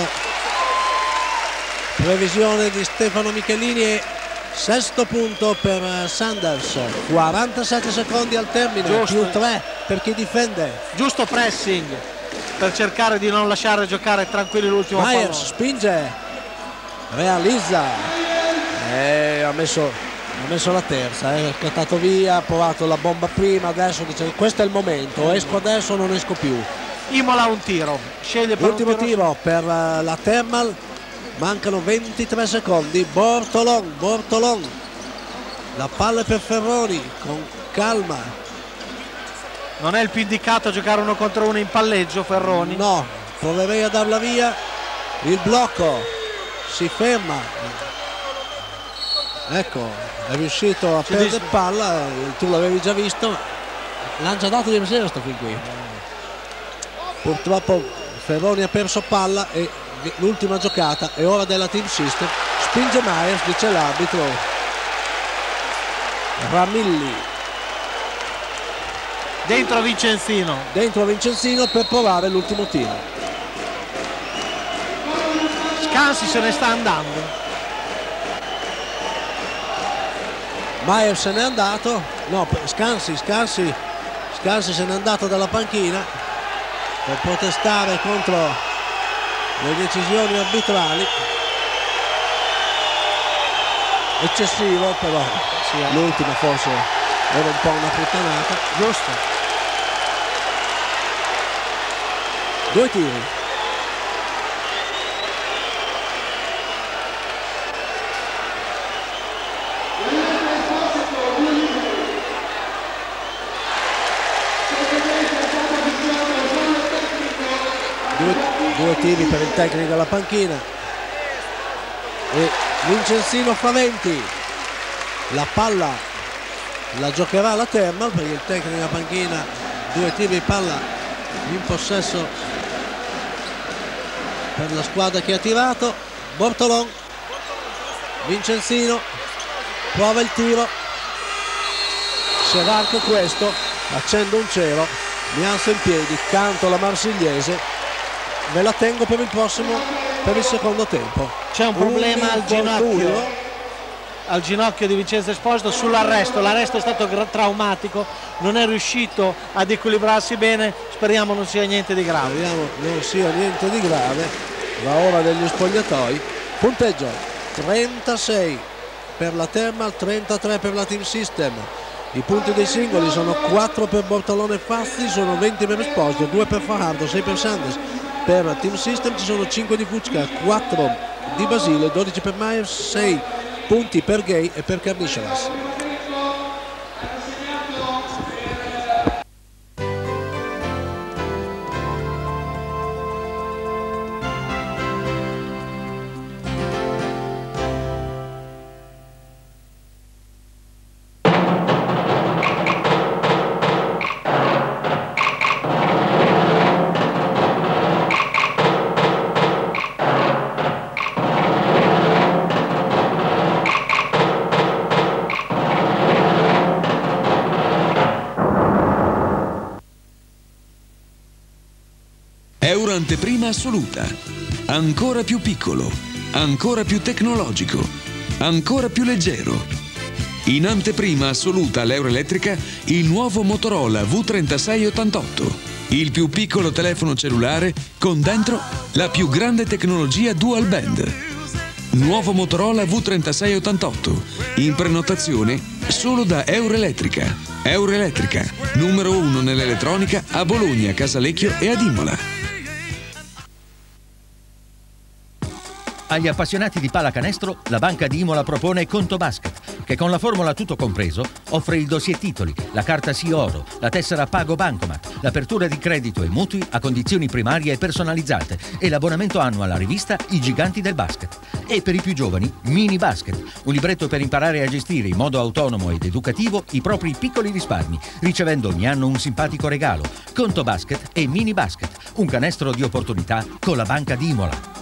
previsione di Stefano Michelini e sesto punto per Sanders, quarantasette secondi al termine, giusto, più tre per chi difende. Giusto pressing per cercare di non lasciare giocare tranquilli l'ultimo pallone. Myers spinge, realizza e ha messo, ha messo la terza, è eh. scattato via, ha provato la bomba prima, adesso dice questo è il momento, esco adesso, non esco più. Imola un tiro, sceglie per l'ultimo tiro, tiro per la Thermal. Mancano ventitré secondi. Bortolon, Bortolon, la palla per Ferroni con calma. Non è il più indicato a giocare uno contro uno in palleggio Ferroni? No, proverei a darla via. Il blocco si ferma, ecco, è riuscito a perdere dice... palla, tu l'avevi già visto, l'hanno già dato di sera sto fin qui. Purtroppo Ferroni ha perso palla e l'ultima giocata è ora della Team System. Spinge Myers, dice l'arbitro. Ramilli dentro Vincenzino dentro Vincenzino per provare l'ultimo tiro. Scansi se ne sta andando. Myers se n'è andato, no, Scansi, Scansi, Scansi se n'è andato dalla panchina per protestare contro le decisioni arbitrali. Eccessivo, però sì, eh. l'ultima forse era un po' una puttanata. Giusto. Due tiri. Due, due tiri per il tecnico della panchina e Vincenzino Faventi. La palla la giocherà la Thermal perché il tecnico della panchina, due tiri di palla in possesso per la squadra che ha tirato. Bortolon, Vincenzino prova il tiro, será anche questo, accendo un cielo, mi alzo in piedi, canto la marsigliese, me la tengo per il prossimo, per il secondo tempo. C'è un problema un al ginocchio al ginocchio di Vincenzo Esposito sull'arresto, l'arresto è stato traumatico, non è riuscito ad equilibrarsi bene, speriamo non sia niente di grave. Speriamo non sia niente di grave. La ora degli spogliatoi. Punteggio trentasei per la Thermal, trentatré per la Team System. I punti dei singoli sono quattro per Bortolone e Fassi, sono venti per Esposito, due per Fajardo, sei per Sanders. Per la Team System ci sono cinque di Fucca, quattro di Basile, dodici per Myers, sei punti per Gay e per Carnicelas. anteprima assoluta. Ancora più piccolo, ancora più tecnologico, ancora più leggero. In anteprima assoluta all'Euroelettrica il nuovo Motorola V trentasei ottantotto, il più piccolo telefono cellulare con dentro la più grande tecnologia dual band. Nuovo Motorola V trentasei ottantotto, in prenotazione solo da Euroelettrica. Euroelettrica, numero uno nell'elettronica a Bologna, Casalecchio e ad Imola. Agli appassionati di pallacanestro, la Banca di Imola propone Conto Basket, che con la formula tutto compreso offre il dossier titoli, la carta Sì Oro, la tessera Pago Bancomat, l'apertura di credito e mutui a condizioni primarie e personalizzate e l'abbonamento annuo alla rivista I Giganti del Basket. E per i più giovani, Mini Basket, un libretto per imparare a gestire in modo autonomo ed educativo i propri piccoli risparmi, ricevendo ogni anno un simpatico regalo. Conto Basket e Mini Basket, un canestro di opportunità con la Banca di Imola.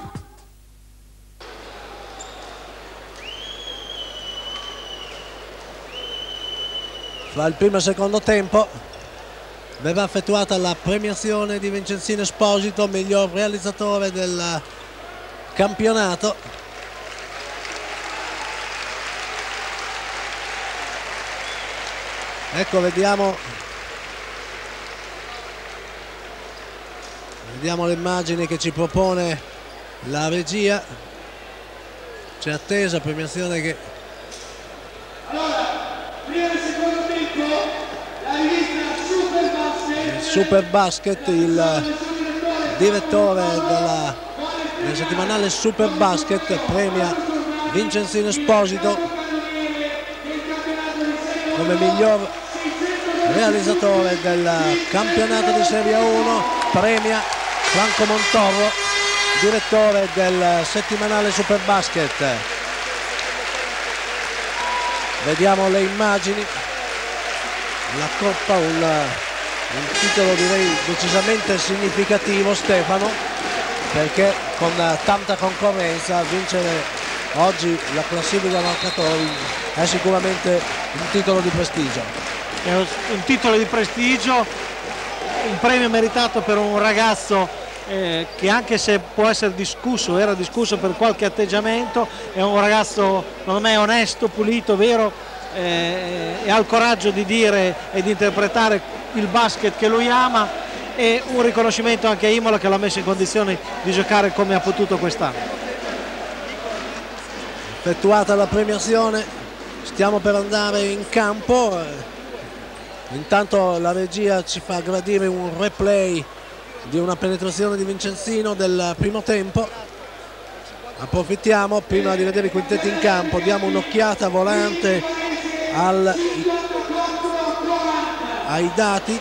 Fra il primo e il secondo tempo verrà effettuata la premiazione di Vincenzino Esposito, miglior realizzatore del campionato. Ecco, vediamo vediamo le immagini che ci propone la regia. C'è attesa, premiazione che Super Basket, il direttore della, del settimanale Super Basket premia Vincenzino Esposito come miglior realizzatore del campionato di Serie uno, premia Franco Montorro, direttore del settimanale Super Basket. Vediamo le immagini, la Coppa, un un titolo direi decisamente significativo, Stefano, perché con tanta concorrenza vincere oggi la classifica marcatori è sicuramente un titolo di prestigio. È un titolo di prestigio, un premio meritato per un ragazzo eh, che, anche se può essere discusso, era discusso per qualche atteggiamento, è un ragazzo secondo me onesto, pulito, vero, eh, e ha il coraggio di dire e di interpretare il basket che lui ama, e un riconoscimento anche a Imola che l'ha messo in condizioni di giocare come ha potuto quest'anno. Effettuata la premiazione, stiamo per andare in campo. Intanto la regia ci fa gradire un replay di una penetrazione di Vincenzino del primo tempo. Approfittiamo, prima di vedere i quintetti in campo, diamo un'occhiata volante al ai dati.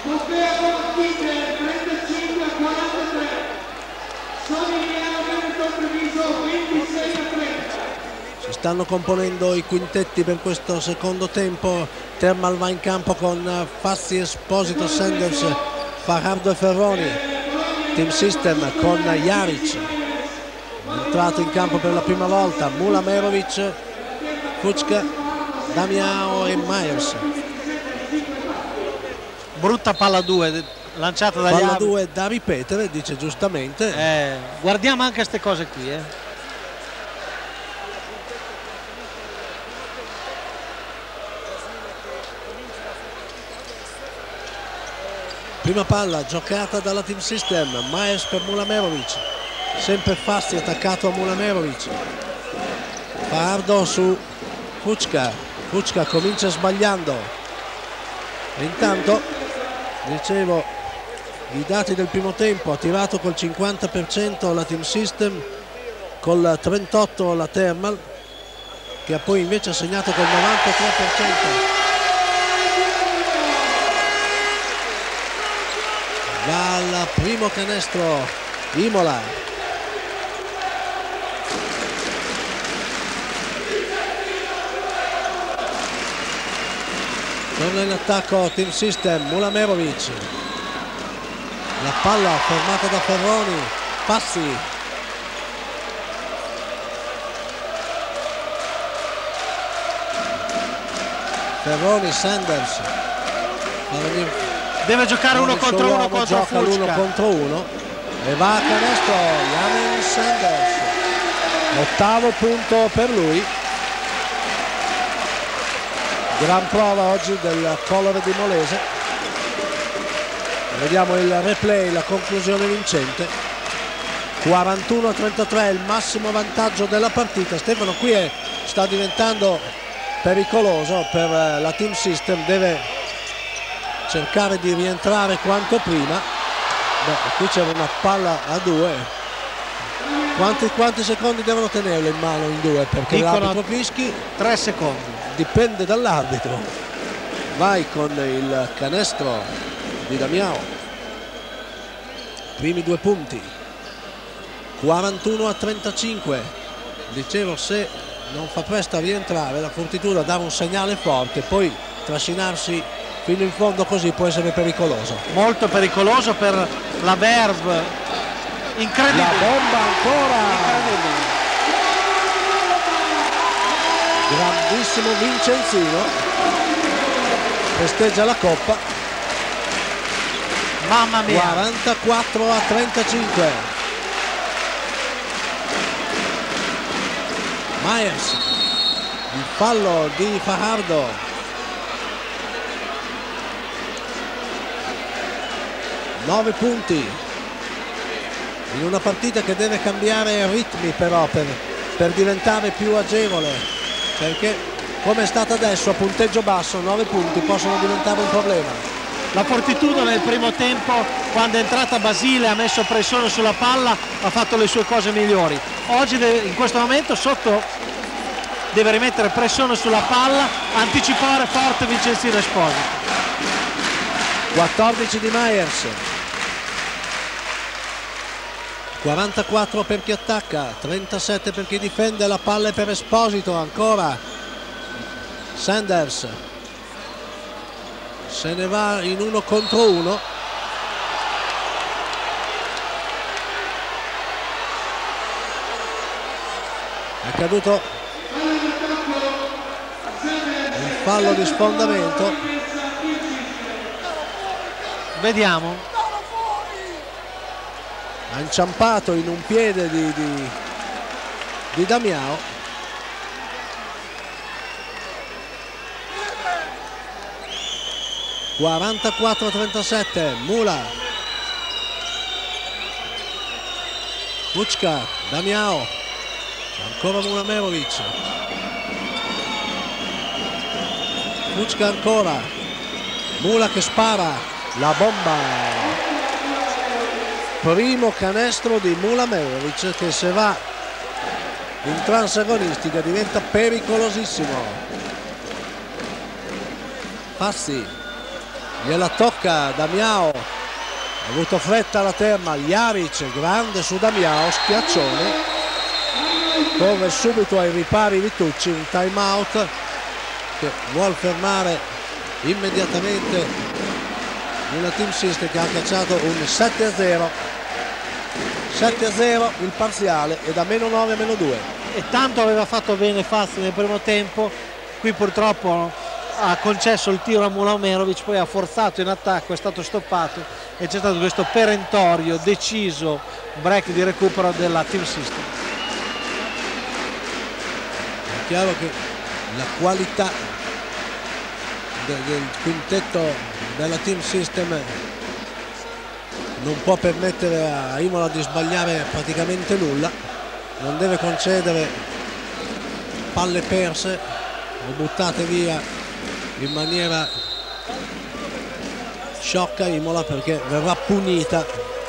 Si stanno componendo i quintetti per questo secondo tempo. Thermal va in campo con Fassi, Esposito, Sanders, Fajardo e Ferroni. Team System con Jaric, entrato in campo per la prima volta, Mula Merovic, Fučka, Damiao e Myers. Brutta palla due lanciata dagli palla due da ripetere, dice giustamente. Eh, guardiamo anche queste cose qui. Eh. Prima palla giocata dalla Team System, Myers per Mulamerovic, sempre Fassi attaccato a Mulamerovic, Fajardo su Fučka, Fučka comincia sbagliando e intanto dicevo i dati del primo tempo: ha tirato col cinquanta per cento la Team System, col trentotto per cento la Thermal, che ha poi invece ha segnato col novantatré per cento. Va al primo canestro Imola. Torna in attacco Team System, Mulamerovic. La palla fermata da Ferroni, Fassi. Ferroni, Sanders. Deve giocare uno contro uno contro gioca l'uno contro uno. e va a canestro Yamen Sanders, ottavo punto per lui. Gran prova oggi del Collor di Molese. Vediamo il replay, la conclusione vincente. quarantuno a trentatré, il massimo vantaggio della partita. Stefano, qui è, sta diventando pericoloso per la Team System, deve cercare di rientrare quanto prima. Beh, qui c'è una palla a due. Quanti, quanti secondi devono tenerlo in mano in due? Perché l'arbitro fischi tre secondi. Dipende dall'arbitro. Vai con il canestro di Damiao. Primi due punti. quarantuno a trentacinque. Dicevo, se non fa presto a rientrare, la Fortitudo dava un segnale forte, poi trascinarsi fino in fondo così può essere pericoloso. Molto pericoloso per la Verve. Incredibile. La bomba ancora. Incredibile. Grandissimo Vincenzino, festeggia la coppa. Mamma mia. quarantaquattro a trentacinque. Myers, il fallo di Fajardo. nove punti in una partita che deve cambiare ritmi però per, per diventare più agevole, perché come è stata adesso a punteggio basso nove punti possono diventare un problema. La Fortitudo nel primo tempo, quando è entrata Basile, ha messo pressione sulla palla, ha fatto le sue cose migliori. Oggi in questo momento sotto deve rimettere pressione sulla palla, anticipare forte Vincenzino Esposito. quattordici di Myers, quarantaquattro per chi attacca, trentasette per chi difende. La palla è per Esposito, ancora Sanders se ne va in uno contro uno. È caduto un fallo di sfondamento. Vediamo. Ha inciampato in un piede di, di, di Damiao. quarantaquattro a trentasette. Mula, Kučka, Damiao, ancora Mulamerovic, Kučka ancora, Mula che spara, la bomba. Primo canestro di Mulamerovic che se va in transagonistica diventa pericolosissimo. Passi, gliela tocca Damiao, ha avuto fretta alla terra, Jaric grande su Damiao, schiaccione, corre subito ai ripari Vitucci, un time out che vuol fermare immediatamente una Team System che ha cacciato un sette a zero. sette a zero il parziale e da meno nove a meno due. E tanto aveva fatto bene Fazzi nel primo tempo, qui purtroppo ha concesso il tiro a Mulamerovic, poi ha forzato in attacco, è stato stoppato e c'è stato questo perentorio, deciso break di recupero della Team System. È chiaro che la qualità de del quintetto della Team System non può permettere a Imola di sbagliare praticamente nulla, non deve concedere palle perse o buttate via in maniera sciocca Imola, perché verrà punita.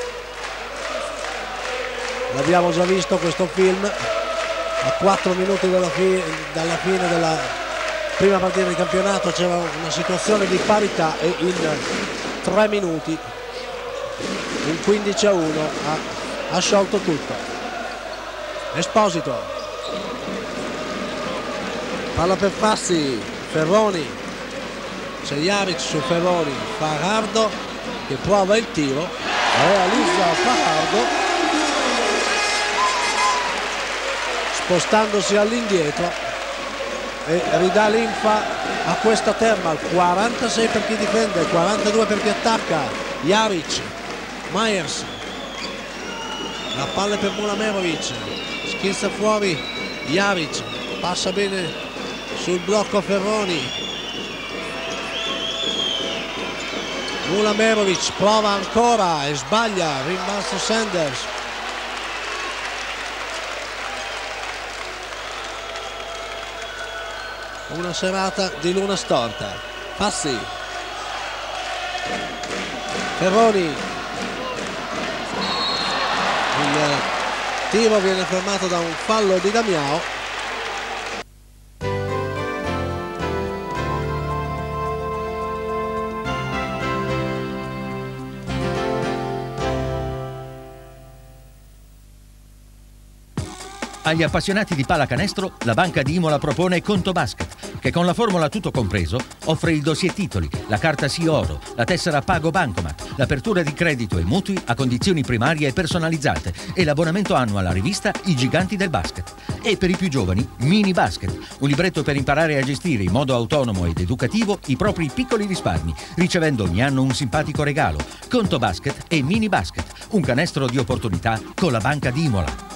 L'abbiamo già visto questo film a quattro minuti dalla, fi dalla fine della prima partita di campionato, c'era una situazione di parità e in tre minuti un quindici a uno ha, ha sciolto tutto. Esposito, palla per Fassi, Ferroni, c'è Jaric su Ferroni, Fajardo che prova il tiro, realizza Fajardo spostandosi all'indietro e ridà l'infa a questa Thermal. Quarantasei per chi difende, quarantadue per chi attacca. Jaric, Myers, la palla è per Mulamerovic, schizza fuori Jaric, passa bene sul blocco Ferroni. Mulamerovic prova ancora e sbaglia, rimbalzo Sanders. Una serata di luna storta. Fassi, Ferroni, il tiro viene fermato da un fallo di Damiao. Agli appassionati di pallacanestro, la Banca di Imola propone Conto Basket, che con la formula tutto compreso offre il dossier titoli, la carta Sì Oro, la tessera Pago Bancomat, l'apertura di credito e mutui a condizioni primarie e personalizzate e l'abbonamento annuo alla rivista I Giganti del Basket. E per i più giovani, Mini Basket, un libretto per imparare a gestire in modo autonomo ed educativo i propri piccoli risparmi, ricevendo ogni anno un simpatico regalo. Conto Basket e Mini Basket, un canestro di opportunità con la Banca di Imola.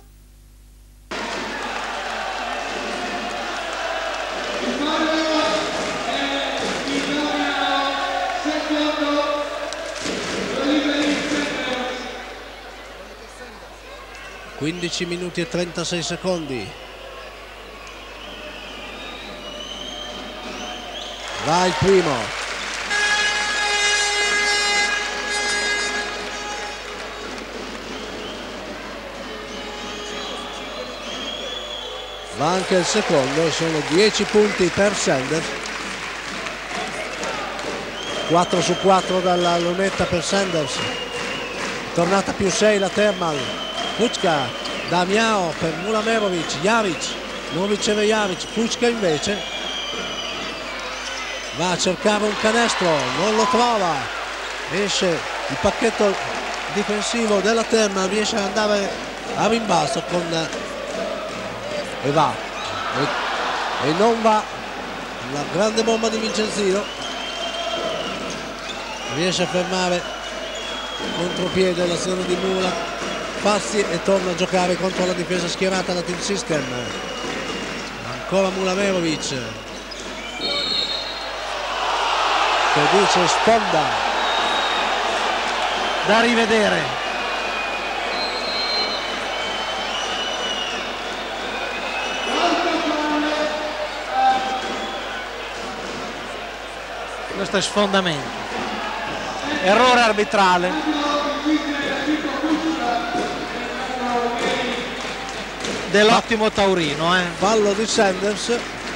quindici minuti e trentasei secondi. Va il primo. Va anche il secondo, sono dieci punti per Sanders. quattro su quattro dalla lunetta per Sanders. Tornata più sei la Thermal. Fučka, Damiao per Mulamerovic, Jaric, non riceve Jaric, Fučka invece va a cercare un canestro, non lo trova, esce il pacchetto difensivo della Terma, riesce ad andare a rimbalzo con e va e, e non va la grande bomba di Vincenzino, riesce a fermare contropiede l'azione di Mula. Passi e torna a giocare contro la difesa schierata da Team System. Ancora Mulamerovic che dice sponda. Da rivedere. Questo è sfondamento. Errore arbitrale. Dell'ottimo Taurino, eh. Fallo di Sanders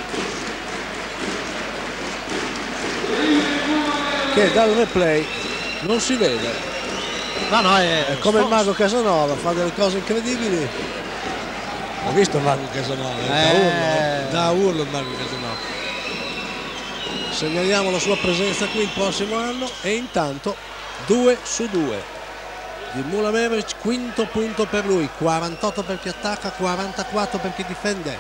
che dal replay non si vede. No, no, è, è come il mago Casanova, fa delle cose incredibili. Ho visto il mago Casanova, eh. da urlo, da urlo il mago Casanova. Segnaliamo la sua presenza qui il prossimo anno e intanto due su due. Di Mulamerovic, quinto punto per lui, quarantotto per chi attacca, quarantaquattro per chi difende.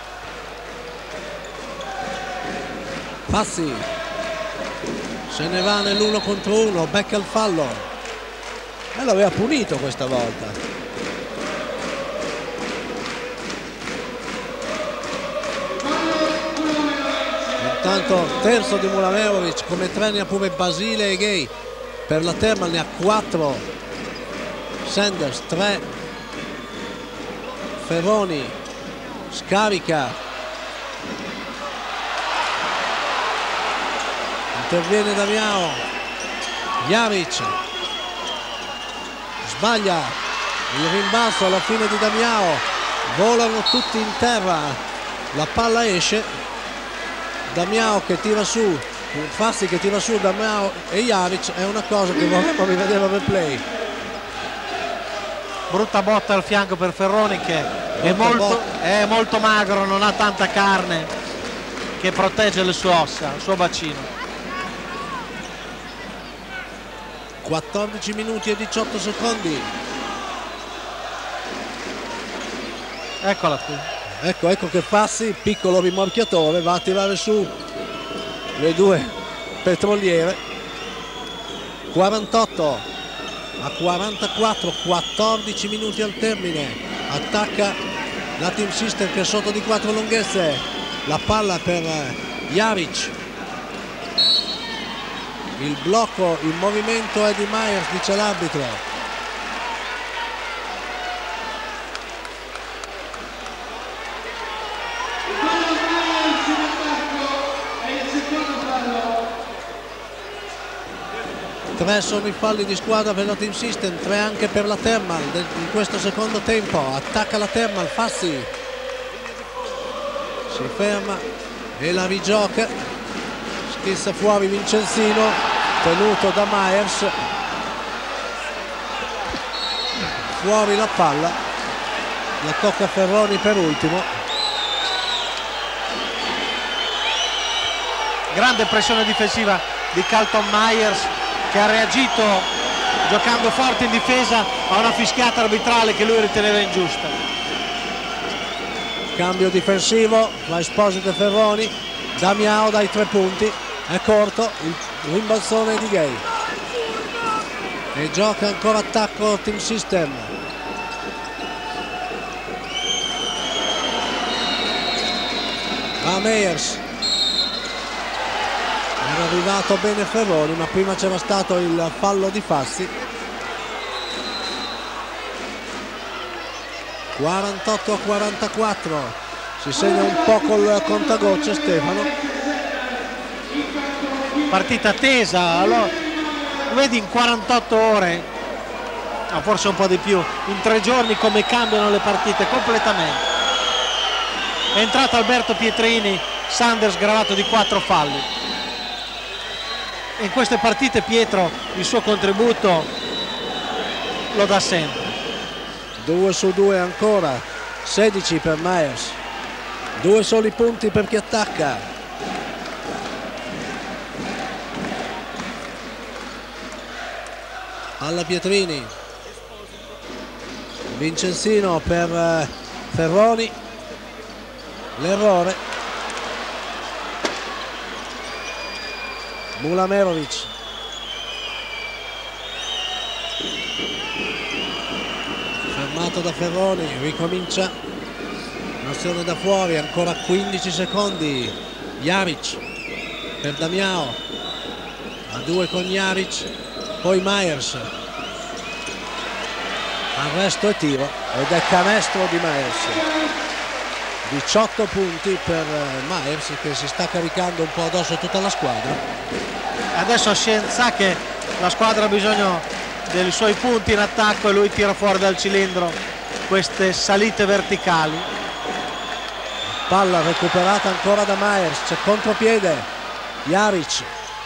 Passi, se ne va nell'uno contro uno, becca il fallo e l'aveva punito questa volta. Intanto terzo di Mulamerovic, come tre ne ha pure Basile e Gay. Per la Terma ne ha quattro Sanders, tre Ferroni, scarica, interviene Damiao, Jaric sbaglia il rimbalzo alla fine di Damiao, volano tutti in terra, la palla esce, Damiao che tira su, Fassi che tira su Damiao e Jaric, è una cosa che vorremmo rivedere al replay. Brutta botta al fianco per Ferroni che è molto, è molto magro, non ha tanta carne che protegge le sue ossa, il suo bacino. quattordici minuti e diciotto secondi. Eccola qui. Ecco, ecco che Fassi, piccolo rimorchiatore, va a tirare su le due petroliere. quarantotto a quarantaquattro, quattordici minuti al termine. Attacca la Team System che è sotto di quattro lunghezze. La palla per Jaric. Il blocco in movimento è di Myers, dice l'arbitro. Tre sono i falli di squadra per la Team System, tre anche per la Thermal in questo secondo tempo. Attacca la Thermal, Fassi si ferma e la rigioca, schizza fuori Vincenzino, tenuto da Myers, fuori la palla, la tocca Ferroni per ultimo. Grande pressione difensiva di Carlton Myers, che ha reagito giocando forte in difesa a una fischiata arbitrale che lui riteneva ingiusta. Cambio difensivo tra Esposito e Ferroni. Damiao dai tre punti, è corto il rimbalzone di Gay e gioca ancora attacco Team System. Va Myers, era arrivato bene Ferroni, ma prima c'era stato il fallo di Fassi. quarantotto a quarantaquattro, si segna un po' col contagocce Stefano. Partita tesa, allora, vedi in quarantotto ore, no, forse un po' di più, in tre giorni come cambiano le partite completamente. È entrato Alberto Pietrini, Sanders gravato di quattro falli. In queste partite Pietro il suo contributo lo dà sempre. Due su due ancora, sedici per Myers, due soli punti per chi attacca. Alla Pietrini, Vincenzino per Ferroni, l'errore. Mulamerovic, fermato da Ferroni, ricomincia l'azione da fuori, ancora quindici secondi. Jaric per Damiao, a due con Jaric, poi Myers, arresto e tiro ed è canestro di Myers. diciotto punti per Myers, che si sta caricando un po' addosso tutta la squadra. Adesso sa che la squadra ha bisogno dei suoi punti in attacco e lui tira fuori dal cilindro queste salite verticali. Palla recuperata ancora da Myers, c'è contropiede Jaric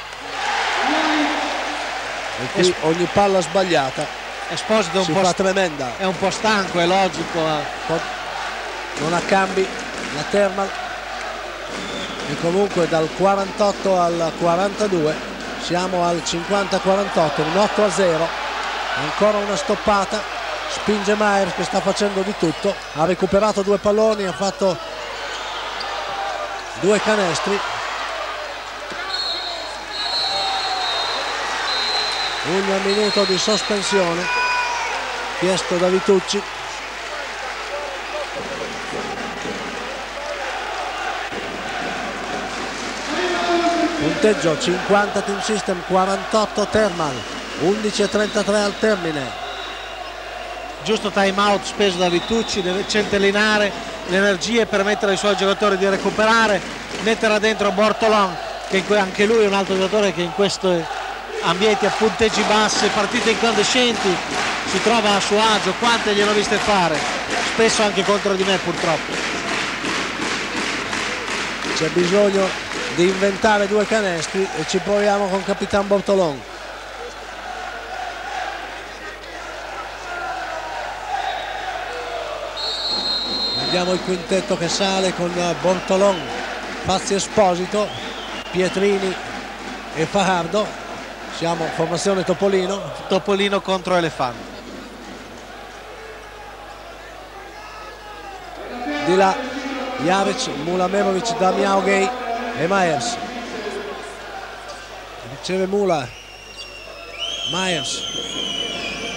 e qui ogni palla sbagliata Esposito è un si po' fa tremenda. È un po' stanco, è logico. Non ha cambi la Thermal, e comunque dal quarantotto al quarantadue siamo al cinquanta quarantotto, un otto a zero. Ancora una stoppata, spinge Myers che sta facendo di tutto, ha recuperato due palloni, ha fatto due canestri. Un minuto di sospensione chiesto da Vitucci. Punteggio cinquanta Team System, quarantotto Thermal, undici e trentatré al termine. Giusto time out speso da Vitucci, deve centellinare le energie, permettere ai suoi giocatori di recuperare, mettere dentro Bortolon, che anche lui è un altro giocatore che in questi ambienti a punteggi bassi, partite incandescenti, si trova a suo agio. Quante gliene ho viste fare, spesso anche contro di me purtroppo. C'è bisogno di inventare due canestri e ci proviamo con Capitan Bortolon. Vediamo il quintetto che sale con Bortolon, Fassi, Esposito, Pietrini e Fajardo. Siamo formazione Topolino. Topolino contro Elefante. Di là Jaric, Mulamerovic, Damiao, Gay e Myers. Riceve Mula, Myers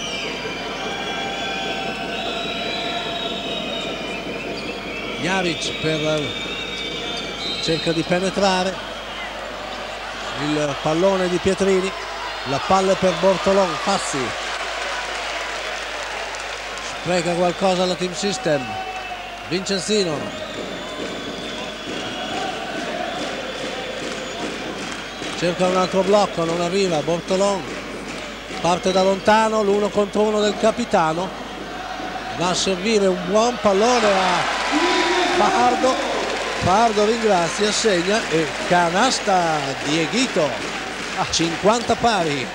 Jaric per, cerca di penetrare, il pallone di Pietrini, la palla per Bortolon, Fassi spreca qualcosa alla Team System, Vincenzino cerca un altro blocco, non arriva, Bortolon parte da lontano, l'uno contro uno del capitano, va a servire un buon pallone a Fajardo, Fajardo ringrazia, segna e canasta Dieguito a cinquanta pari.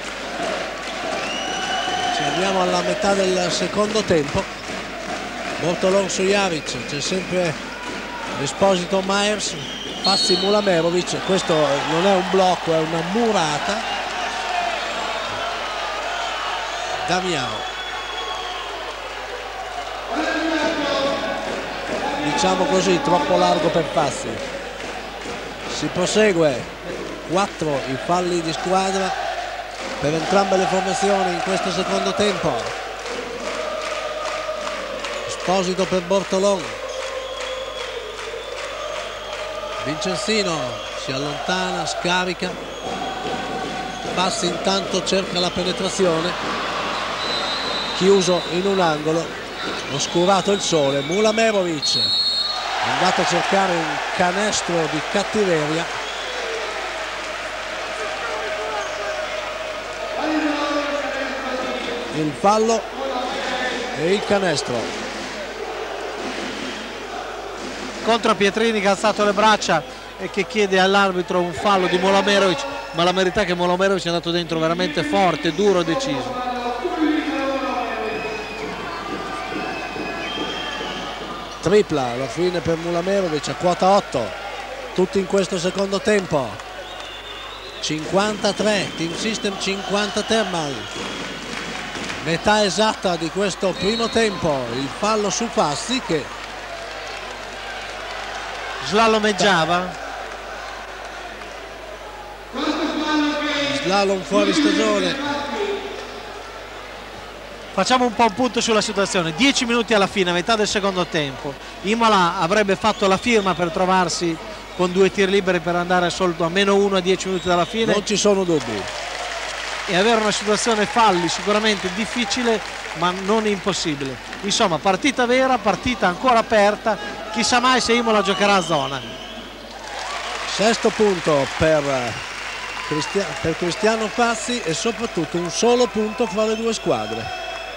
Ci arriviamo alla metà del secondo tempo. Bortolon su Jaric, c'è sempre Esposito, Myers, Fassi, Mulamerovic, questo non è un blocco, è una murata. Damiao, diciamo così, troppo largo per Fassi. Si prosegue, quattro i falli di squadra per entrambe le formazioni in questo secondo tempo. Esposito per Bortolon, Vincenzino si allontana, scarica, Fassi intanto cerca la penetrazione, chiuso in un angolo, oscurato il sole, Mulamerovic è andato a cercare un canestro di cattiveria. Il fallo e il canestro contro Pietrini che ha alzato le braccia e che chiede all'arbitro un fallo di Mulamerovic, ma la verità è che Mulamerovic è andato dentro veramente forte, duro, deciso. Tripla alla fine per Mulamerovic a quota otto, tutti in questo secondo tempo. Cinquantatré Team System, cinquanta Thermal, metà esatta di questo primo tempo. Il fallo su Fassi che slalomeggiava, slalom fuori stagione. Facciamo un po' un punto sulla situazione. Dieci minuti alla fine, metà del secondo tempo. Imola avrebbe fatto la firma per trovarsi con due tir liberi per andare solo a meno uno a dieci minuti dalla fine. Non ci sono dubbi. E avere una situazione falli sicuramente difficile, ma non impossibile. Insomma, partita vera, partita ancora aperta. Chissà mai se Imola giocherà a zona. Sesto punto per, Cristia- per Cristiano Fassi e soprattutto un solo punto fra le due squadre.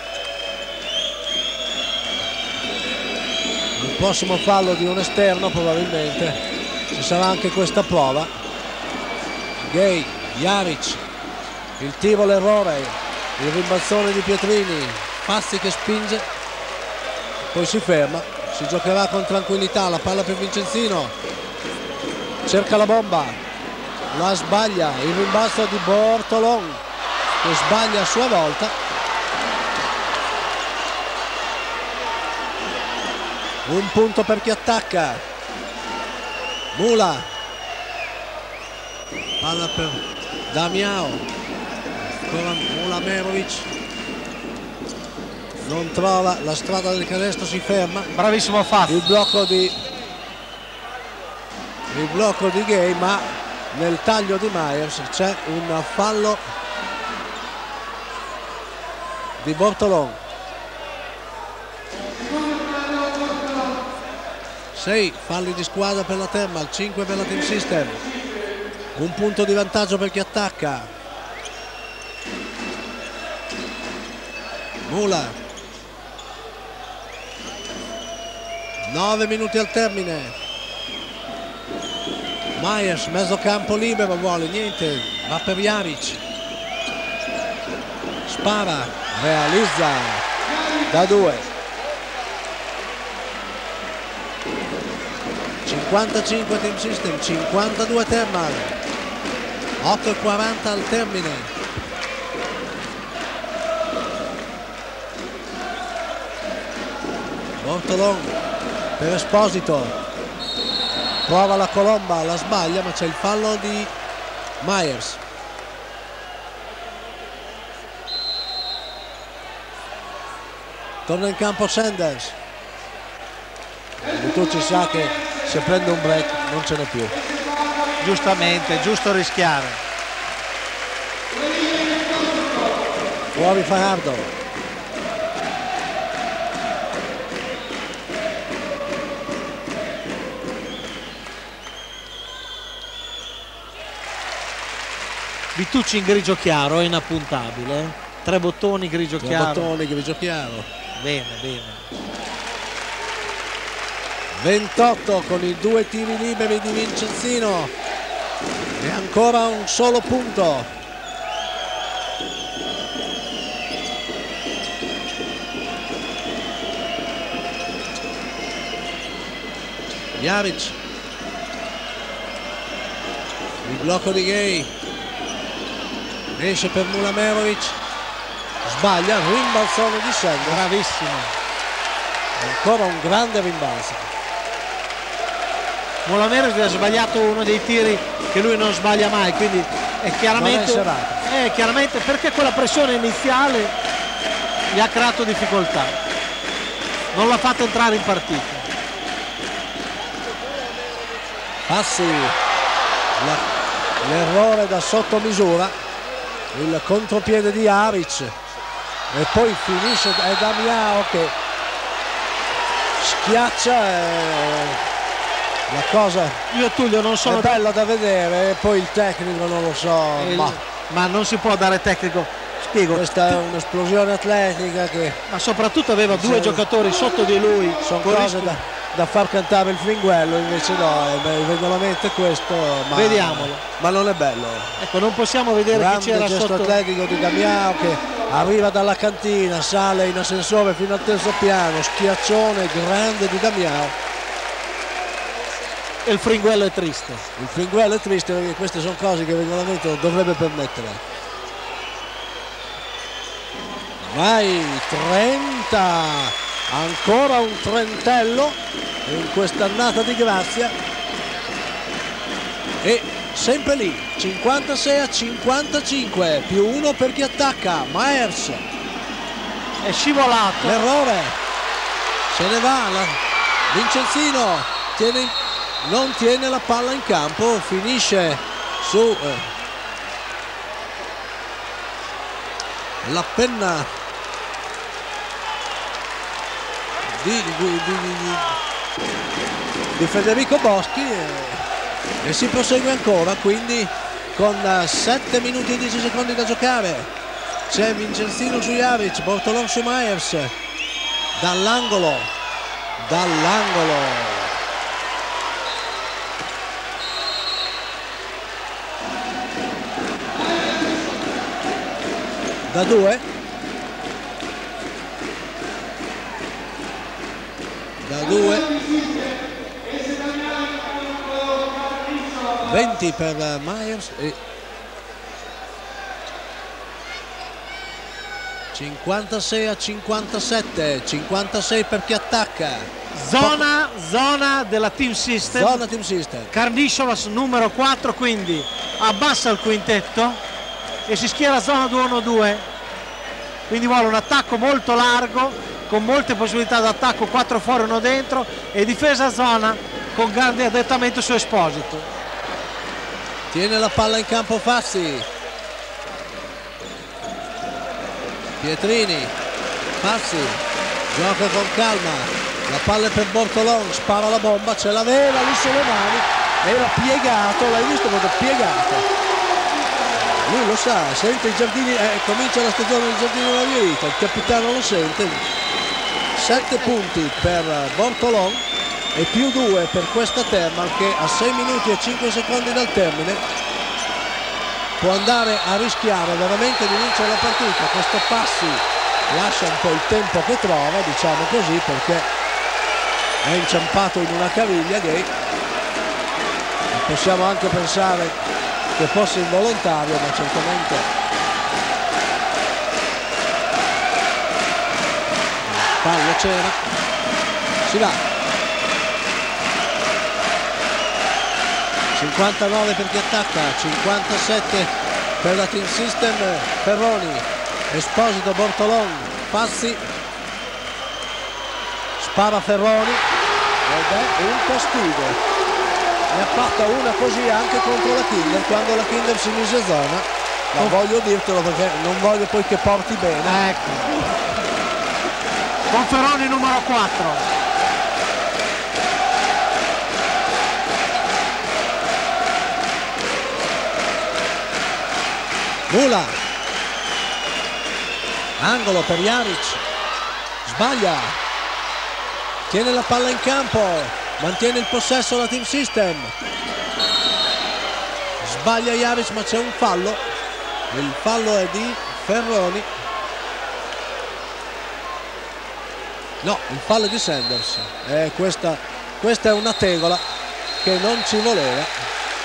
Il prossimo fallo di un esterno probabilmente, ci sarà anche questa prova. Gay, Jaric, il tiro, l'errore, il rimbalzone di Pietrini, Fassi che spinge, poi si ferma, si giocherà con tranquillità, la palla per Vincenzino, cerca la bomba, la sbaglia, il rimbalzo di Bortolon che sbaglia a sua volta. Un punto per chi attacca. Mula, palla per Damiao, ancora Mulamerovic, non trova la strada del canestro, si ferma. Bravissimo Fassi. Il blocco di il blocco di Gay, ma nel taglio di Myers c'è un fallo di Bortolon. sei falli di squadra per la Thermal, cinque per la Team System. Un punto di vantaggio per chi attacca. Mula, nove minuti al termine. Myers, mezzo campo libero, vuole niente, va per Jaric, spara, realizza da due. cinquantacinque Team System, cinquantadue Thermal, otto e quaranta al termine. Bortolon per Esposito, prova la colomba, la sbaglia, ma c'è il fallo di Myers. Torna in campo Sanders, Vitucci sa che se prende un break non ce n'è più. Giustamente, giusto rischiare. Fuori Fajardo. Vitucci in grigio chiaro, è inappuntabile. eh. Tre bottoni grigio Tre chiaro. bottoni grigio chiaro. Bene, bene. ventotto con i due tiri liberi di Vincenzino e ancora un solo punto. Jaric, il blocco di Gay, esce per Mulamerovic, sbaglia, rimbalzone di Sender, Bravissimo. ancora un grande rimbalzo. Mulamerovic ha sbagliato uno dei tiri che lui non sbaglia mai, quindi è chiaramente, Non è serata. è chiaramente perché quella pressione iniziale gli ha creato difficoltà, non l'ha fatto entrare in partita. Passi, l'errore da sotto misura, il contropiede di Aric e poi finisce, è Damiao che schiaccia e la cosa Io Tullio non sono è bella da vedere e poi il tecnico non lo so, il- ma ma non si può dare tecnico, spiego, questa è un'esplosione atletica che ma soprattutto aveva due Sì. giocatori sotto di lui sono con cose rischio- da, da far cantare il fringuello, invece no, eh, beh, vedo la mente questo, ma, Vediamolo. ma non è bello. ecco, non possiamo vedere chi Grande c'era gesto sotto. atletico di Damiao che arriva dalla cantina, sale in ascensore fino al terzo piano, schiaccione grande di Damiao. E il fringuello è triste. Il fringuello è triste perché queste sono cose che il regolamento non dovrebbe permettere. Vai, trenta, ancora un trentello in questa annata di grazia e sempre lì, cinquantasei a cinquantacinque, più uno per chi attacca, Myers, È scivolato. l'errore, se ne va, la... Vincenzino tiene in... non tiene la palla in campo, finisce su eh, la penna di, di, di, di, di Federico Boschi e, e si prosegue ancora, quindi con sette minuti e dieci secondi da giocare c'è Vincenzino su Jaric, Bortolon su Myers, dall'angolo dall'angolo da due, da due, venti per Myers e cinquantasei a cinquantasette, cinquantasei per chi attacca. Zona, zona della Team System. Zona Team System. Karnisovas numero quattro, quindi abbassa il quintetto e si schiera zona due uno due, quindi vuole un attacco molto largo con molte possibilità d'attacco, quattro fuori uno dentro, e difesa zona con grande adattamento su Esposito. Tiene la palla in campo Fassi, Pietrini, Fassi gioca con calma, la palla è per Bortolon, spara la bomba, ce l'aveva lì sulle mani, era piegato, l'hai visto quando è piegato? Lui lo sa, sente i giardini, eh, comincia la stagione dei giardini della vita, il capitano lo sente. Sette punti per Bortolon e più due per questa Thermal che a sei minuti e cinque secondi dal termine può andare a rischiare veramente di vincere la partita. Questo Passi lascia un po' il tempo che trova, diciamo così, perché è inciampato in una caviglia Gay, e possiamo anche pensare che fosse involontario, ma certamente fallo c'era. Si va, cinquantanove per chi attacca, cinquantasette per la Team System. Ferroni, Esposito, Bortolon, Passi, spara Ferroni, ed è un castigo. Ne ha fatta una così anche contro la Kinder, quando la Kinder si mise zona. Non voglio dirtelo perché non voglio poi che porti bene. Ecco. Conferoni numero quattro. Mula, angolo per Jaric, sbaglia, tiene la palla in campo, mantiene il possesso la Team System, sbaglia Jaric ma c'è un fallo, il fallo è di Ferroni, no, il fallo è di Sanders, eh, questa, questa è una tegola che non ci voleva.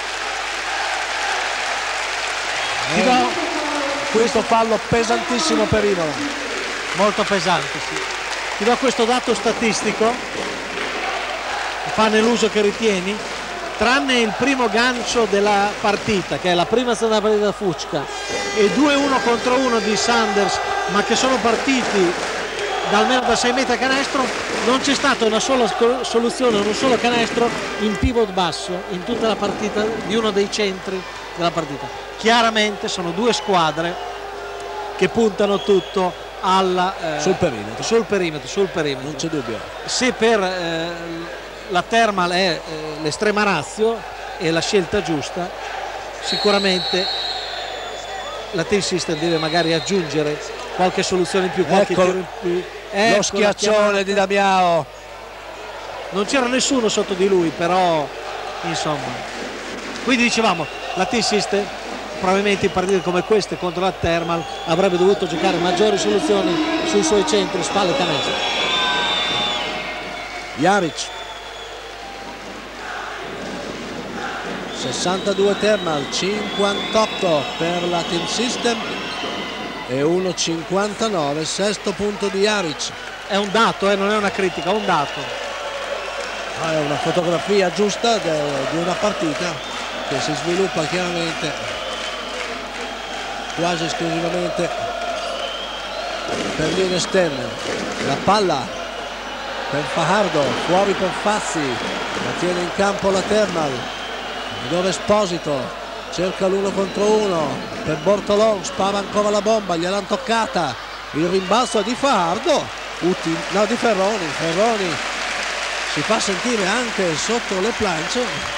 Ti do questo fallo pesantissimo per Imola, molto pesante, sì. Ti do questo dato statistico, fa nell'uso che ritieni, tranne il primo gancio della partita, che è la prima stata la partita da Fucca, e due uno contro uno di Sanders, ma che sono partiti da almeno da sei metri a canestro, non c'è stata una sola soluzione, un solo canestro in pivot basso in tutta la partita di uno dei centri della partita. Chiaramente sono due squadre che puntano tutto alla, eh, sul perimetro. Sul perimetro, sul perimetro. Non c'è dubbio. Se per eh, la Thermal è eh, l'estrema ratio e la scelta giusta, sicuramente la Team System deve magari aggiungere qualche soluzione in più, qualche Ecco, tiro in più. Ecco lo schiaccione di Damiao. Non c'era nessuno sotto di lui, però insomma. Quindi dicevamo, la Team System probabilmente in partite come queste contro la Thermal avrebbe dovuto giocare maggiori soluzioni sui suoi centri, spalle e canestro. Jaric, sessantadue Thermal, cinquantotto per la Team System e uno cinquantanove, sesto punto di Jaric. È un dato, eh, non è una critica, è un dato. È una fotografia giusta de, di una partita che si sviluppa chiaramente quasi esclusivamente per linee esterne. La palla per Fajardo, fuori per Fazzi, la tiene in campo la Thermal, dove Esposito cerca l'uno contro uno per Bortolon, spara ancora la bomba, gliel'hanno toccata, il rimbalzo di Fajardo, util, no di Ferroni, Ferroni si fa sentire anche sotto le planche.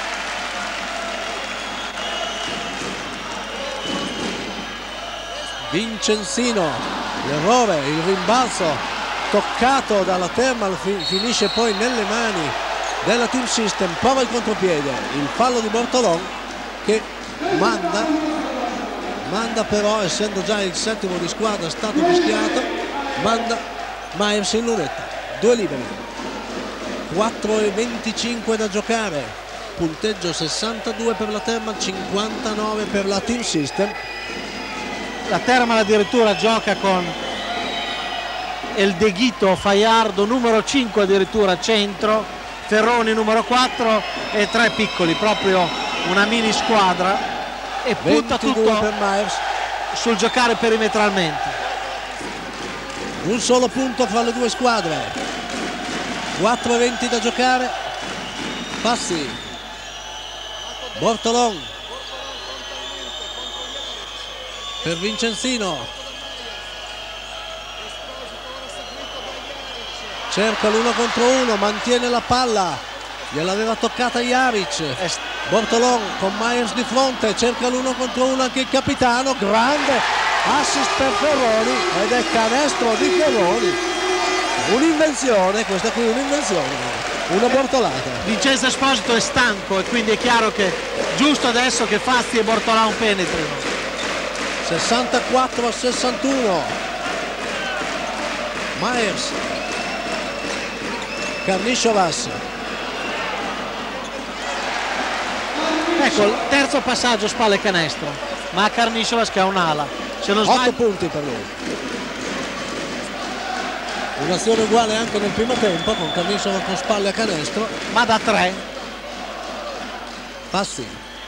Vincenzino, l'errore, il rimbalzo toccato dalla Thermal finisce poi nelle mani della Team System, prova il contropiede, il fallo di Bortolon che manda manda però, essendo già il settimo di squadra stato fischiato, manda Myers in lunetta, due liberi, quattro e venticinque da giocare, punteggio sessantadue per la Thermal, cinquantanove per la Team System. La Thermal addirittura gioca con El Deghito Fajardo numero cinque addirittura centro, Ferroni numero quattro e tre piccoli, proprio una mini squadra, e punta tutto per Myers sul giocare perimetralmente. Un solo punto fra le due squadre, quattro e venti da giocare. Passi, Bortolon per Vincenzino, cerca l'uno contro uno, mantiene la palla, gliel'aveva toccata Jaric, Bortolon con Myers di fronte, cerca l'uno contro uno anche il capitano, grande assist per Ferroni ed è canestro di Ferroni, un'invenzione, questa qui è un'invenzione, una bortolata. Vincenzo Esposito è stanco e quindi è chiaro che giusto adesso che Fazzi e Bortolano penetrino. sessantaquattro a sessantuno, Myers, Karnisovas, ecco il terzo passaggio spalle canestro, ma a Karnisovas che ha un'ala, se non sbaglio... otto punti per lui, un'azione uguale anche nel primo tempo con Karnisovas con spalle a canestro, ma da tre. Passi,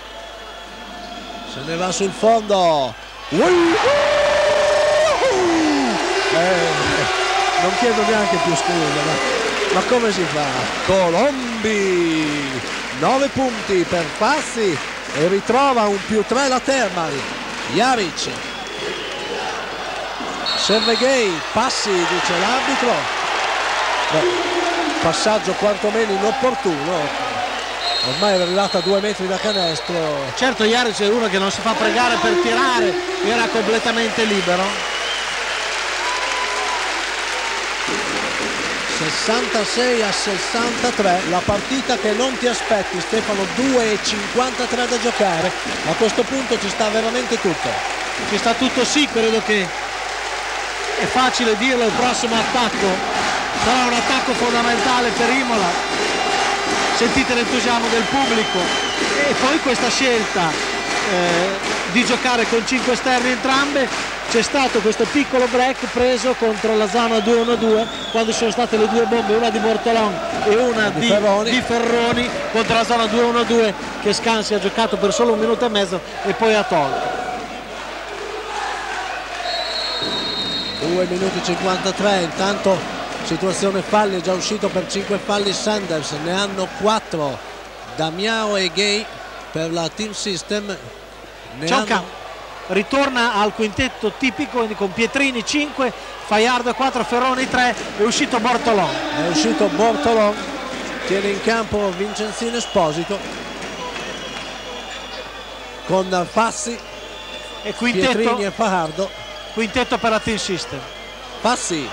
se ne va sul fondo, eh, non chiedo neanche più scusa, ma Ma come si fa? Colombi, nove punti per Fassi e ritrova un più tre la Thermal. Jaric, serve Gay, passi, dice l'arbitro. Beh, passaggio quantomeno inopportuno. Ormai è arrivata a due metri da canestro. Certo, Jaric è uno che non si fa pregare per tirare, era completamente libero. sessantasei a sessantatré, la partita che non ti aspetti, Stefano. Due e cinquantatré da giocare, a questo punto ci sta veramente tutto. Ci sta tutto, sì, credo che è facile dirlo, il prossimo attacco sarà un attacco fondamentale per Imola. Sentite l'entusiasmo del pubblico e poi questa scelta eh, di giocare con cinque esterni entrambe. C'è stato questo piccolo break preso contro la zona due uno due quando ci sono state le due bombe, una di Bortolon e una di, di, Ferroni. di Ferroni contro la zona due uno due, che Scansi ha giocato per solo un minuto e mezzo e poi ha tolto. due minuti e cinquantatré, intanto situazione falli, è già uscito per cinque falli Sanders, ne hanno quattro Damiao e Gay per la Team System. Ne hanno... ritorna al quintetto tipico con Pietrini cinque, Fajardo quattro, Ferroni tre, è uscito Bortolon. È uscito Bortolon, tiene in campo Vincenzino Esposito con Fassi e quintetto, Pietrini e Fajardo. Quintetto per la Team System. Fassi,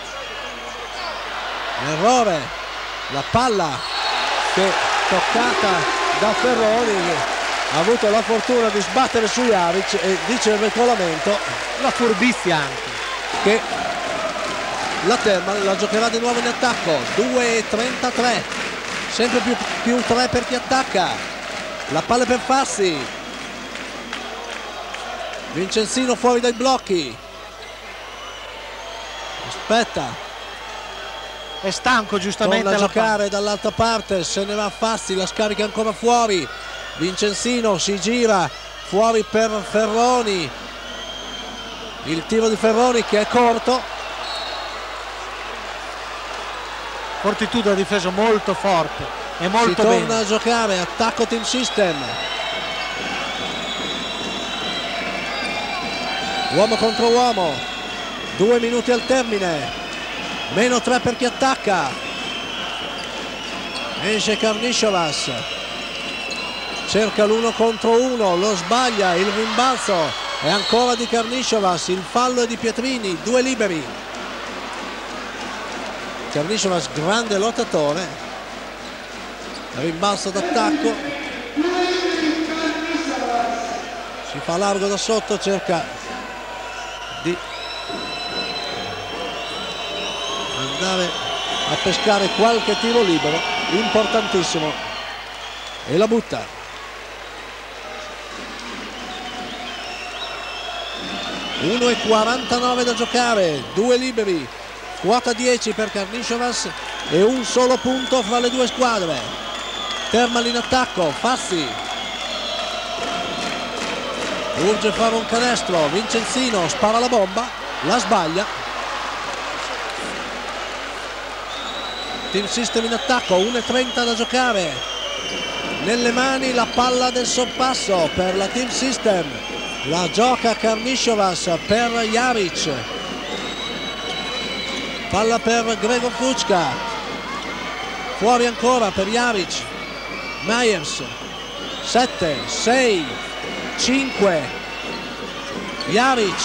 errore, la palla che toccata da Ferroni, ha avuto la fortuna di sbattere su Jaric e dice il regolamento, la furbizia anche, che la Thermal la giocherà di nuovo in attacco. Due e trentatré, sempre più, più tre per chi attacca. La palla per Fassi, Vincenzino fuori dai blocchi, aspetta, è stanco giustamente torna a giocare palla. Dall'altra parte se ne va Fassi, la scarica ancora fuori. Vincenzino si gira fuori per Ferroni, il tiro di Ferroni che è corto. Fortitudo ha difeso molto forte e molto si bene. Torna a giocare, attacco Team System, uomo contro uomo, due minuti al termine, meno tre per chi attacca. Esce Karnisovas, cerca l'uno contro uno, lo sbaglia, il rimbalzo è ancora di Karnisovas, il fallo è di Pietrini, due liberi. Karnisovas grande lottatore, rimbalzo d'attacco, si fa largo da sotto, cerca di andare a pescare qualche tiro libero importantissimo e la butta. uno e quarantanove da giocare, due liberi, quota dieci per Karnisovas e un solo punto fra le due squadre. Thermal in attacco, Fassi urge fare un canestro, Vincenzino spara la bomba, la sbaglia. Team System in attacco, uno e trenta da giocare, nelle mani la palla del sorpasso per la Team System. La gioca Karnisovas per Jaric, palla per Gregor Fučka, fuori ancora per Jaric. Myers, sette, sei, cinque, Jaric,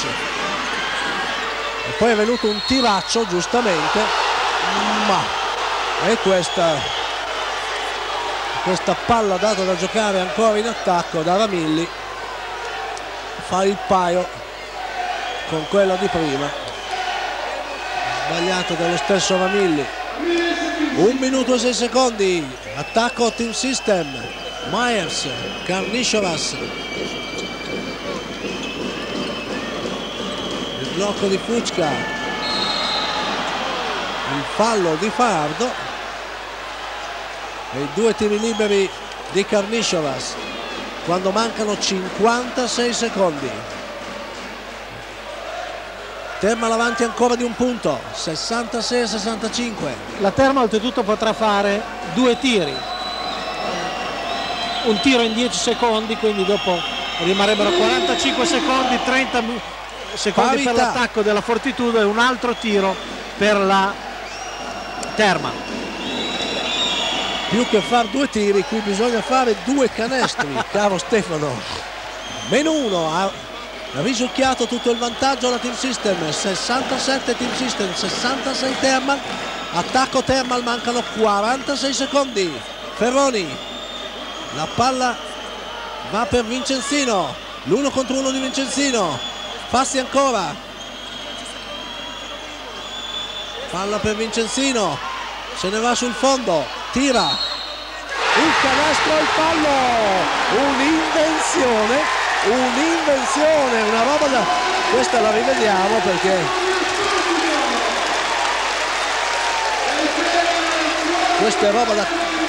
e poi è venuto un tiraccio giustamente, ma e questa questa palla data da giocare ancora in attacco da Ramilli fa il paio con quella di prima, sbagliato dallo stesso Ramilli. Un minuto e sei secondi, attacco Team System, Myers, Karnisovas, il blocco di Fučka, il fallo di Fajardo e i due tiri liberi di Karnisovas quando mancano cinquantasei secondi. Termal avanti ancora di un punto, sessantasei a sessantacinque. La Termal oltretutto potrà fare due tiri, un tiro in dieci secondi, quindi dopo rimarrebbero quarantacinque secondi, trenta secondi Parità. per l'attacco della Fortitudo e un altro tiro per la Termal. Più che fare due tiri, qui bisogna fare due canestri, caro Stefano. Meno uno, ha risucchiato tutto il vantaggio la Team System, sessantasette Team System, sessantasei Termal. Attacco Termal, mancano quarantasei secondi. Ferroni, la palla va per Vincenzino, l'uno contro uno di Vincenzino. Passi ancora, palla per Vincenzino, se ne va sul fondo, tira il canestro al fallo, un'invenzione, un'invenzione, una roba da... questa la rivediamo perché questa è roba da...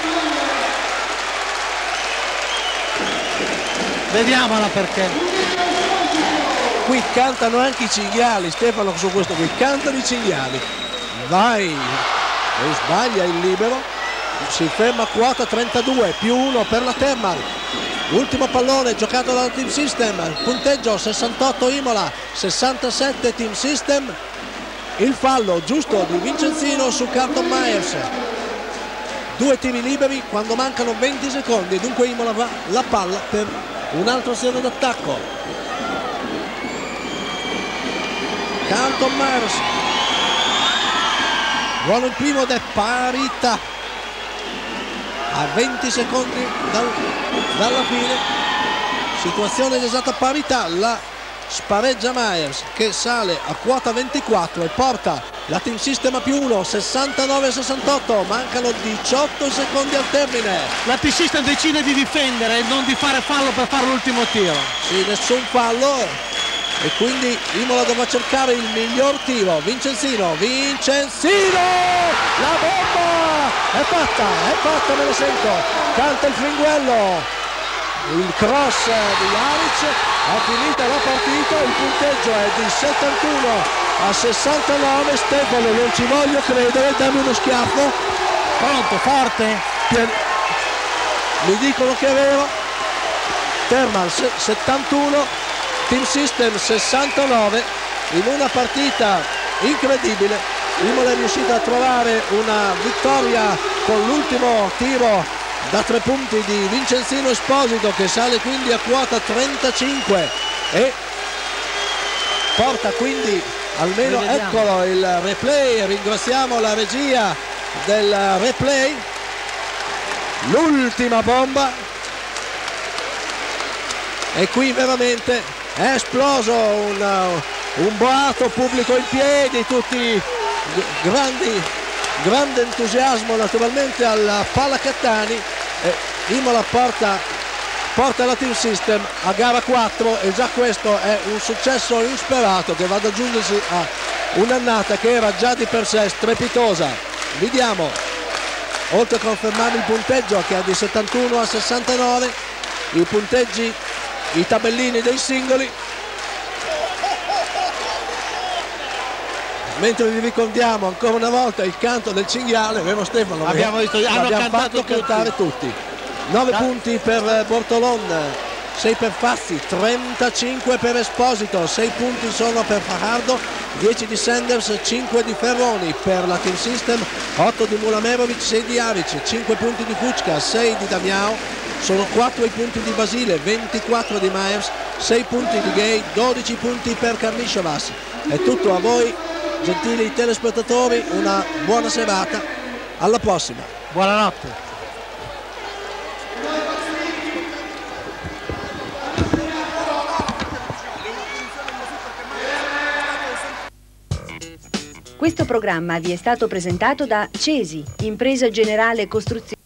Vediamola perché qui cantano anche i cinghiali, Stefano, su questo qui cantano i cinghiali. Vai, e sbaglia il libero, si ferma a quota trentadue, più uno per la Termal. Ultimo pallone giocato dalla Team System, punteggio sessantotto Imola, sessantasette Team System. Il fallo giusto di Vincenzino su Carlton Myers. Due tiri liberi quando mancano venti secondi, dunque Imola va la palla per un'altra azione d'attacco. Carlton Myers, buono il primo ed è parità a venti secondi dal, dalla fine, situazione di esatta parità. La spareggia Myers che sale a quota ventiquattro e porta la Team System a più uno, sessantanove a sessantotto, mancano diciotto secondi al termine. la Team System decide di difendere e non di fare fallo per fare l'ultimo tiro. Sì, nessun fallo e quindi Imola dovrà cercare il miglior tiro. Vincenzino, Vincenzino, la bomba è fatta, è fatta, me lo sento, canta il fringuello, il cross di Jaric, è finita la partita, il punteggio è di settantuno a sessantanove. Stefano, non ci voglio credere, dammi uno schiaffo. Pronto, forte, Pian... mi dicono che è vero. Termal settantuno, Team System sessantanove, in una partita incredibile. Imola è riuscita a trovare una vittoria con l'ultimo tiro da tre punti di Vincenzino Esposito, che sale quindi a quota trentacinque e porta quindi almeno, eccolo il replay, ringraziamo la regia del replay, l'ultima bomba, e qui veramente è esploso un, un boato, pubblico in piedi, tutti grandi, grande entusiasmo naturalmente alla Pala Cattani. eh, Imola porta, porta la Team System a gara quattro e già questo è un successo insperato che va ad aggiungersi a un'annata che era già di per sé strepitosa. Vediamo, oltre a confermare il punteggio che è di settantuno a sessantanove, i punteggi, i tabellini dei singoli, mentre vi ricordiamo ancora una volta il canto del cinghiale, vero Stefano? Abbiamo visto, hanno abbiamo cantato fatto tutti. cantare tutti. nove punti per Bortolon, sei per Fazzi, trentacinque per Esposito, sei punti sono per Fajardo, dieci di Sanders, cinque di Ferroni. Per la Team System otto di Mulamerovic, sei di Aric, cinque punti di Fucca, sei di Damiao, sono quattro i punti di Basile, ventiquattro di Myers, sei punti di Gay, dodici punti per Karnisovas. È tutto a voi, gentili telespettatori, una buona serata, alla prossima. Buonanotte. Questo programma vi è stato presentato da Cesi, Impresa Generale Costruzione.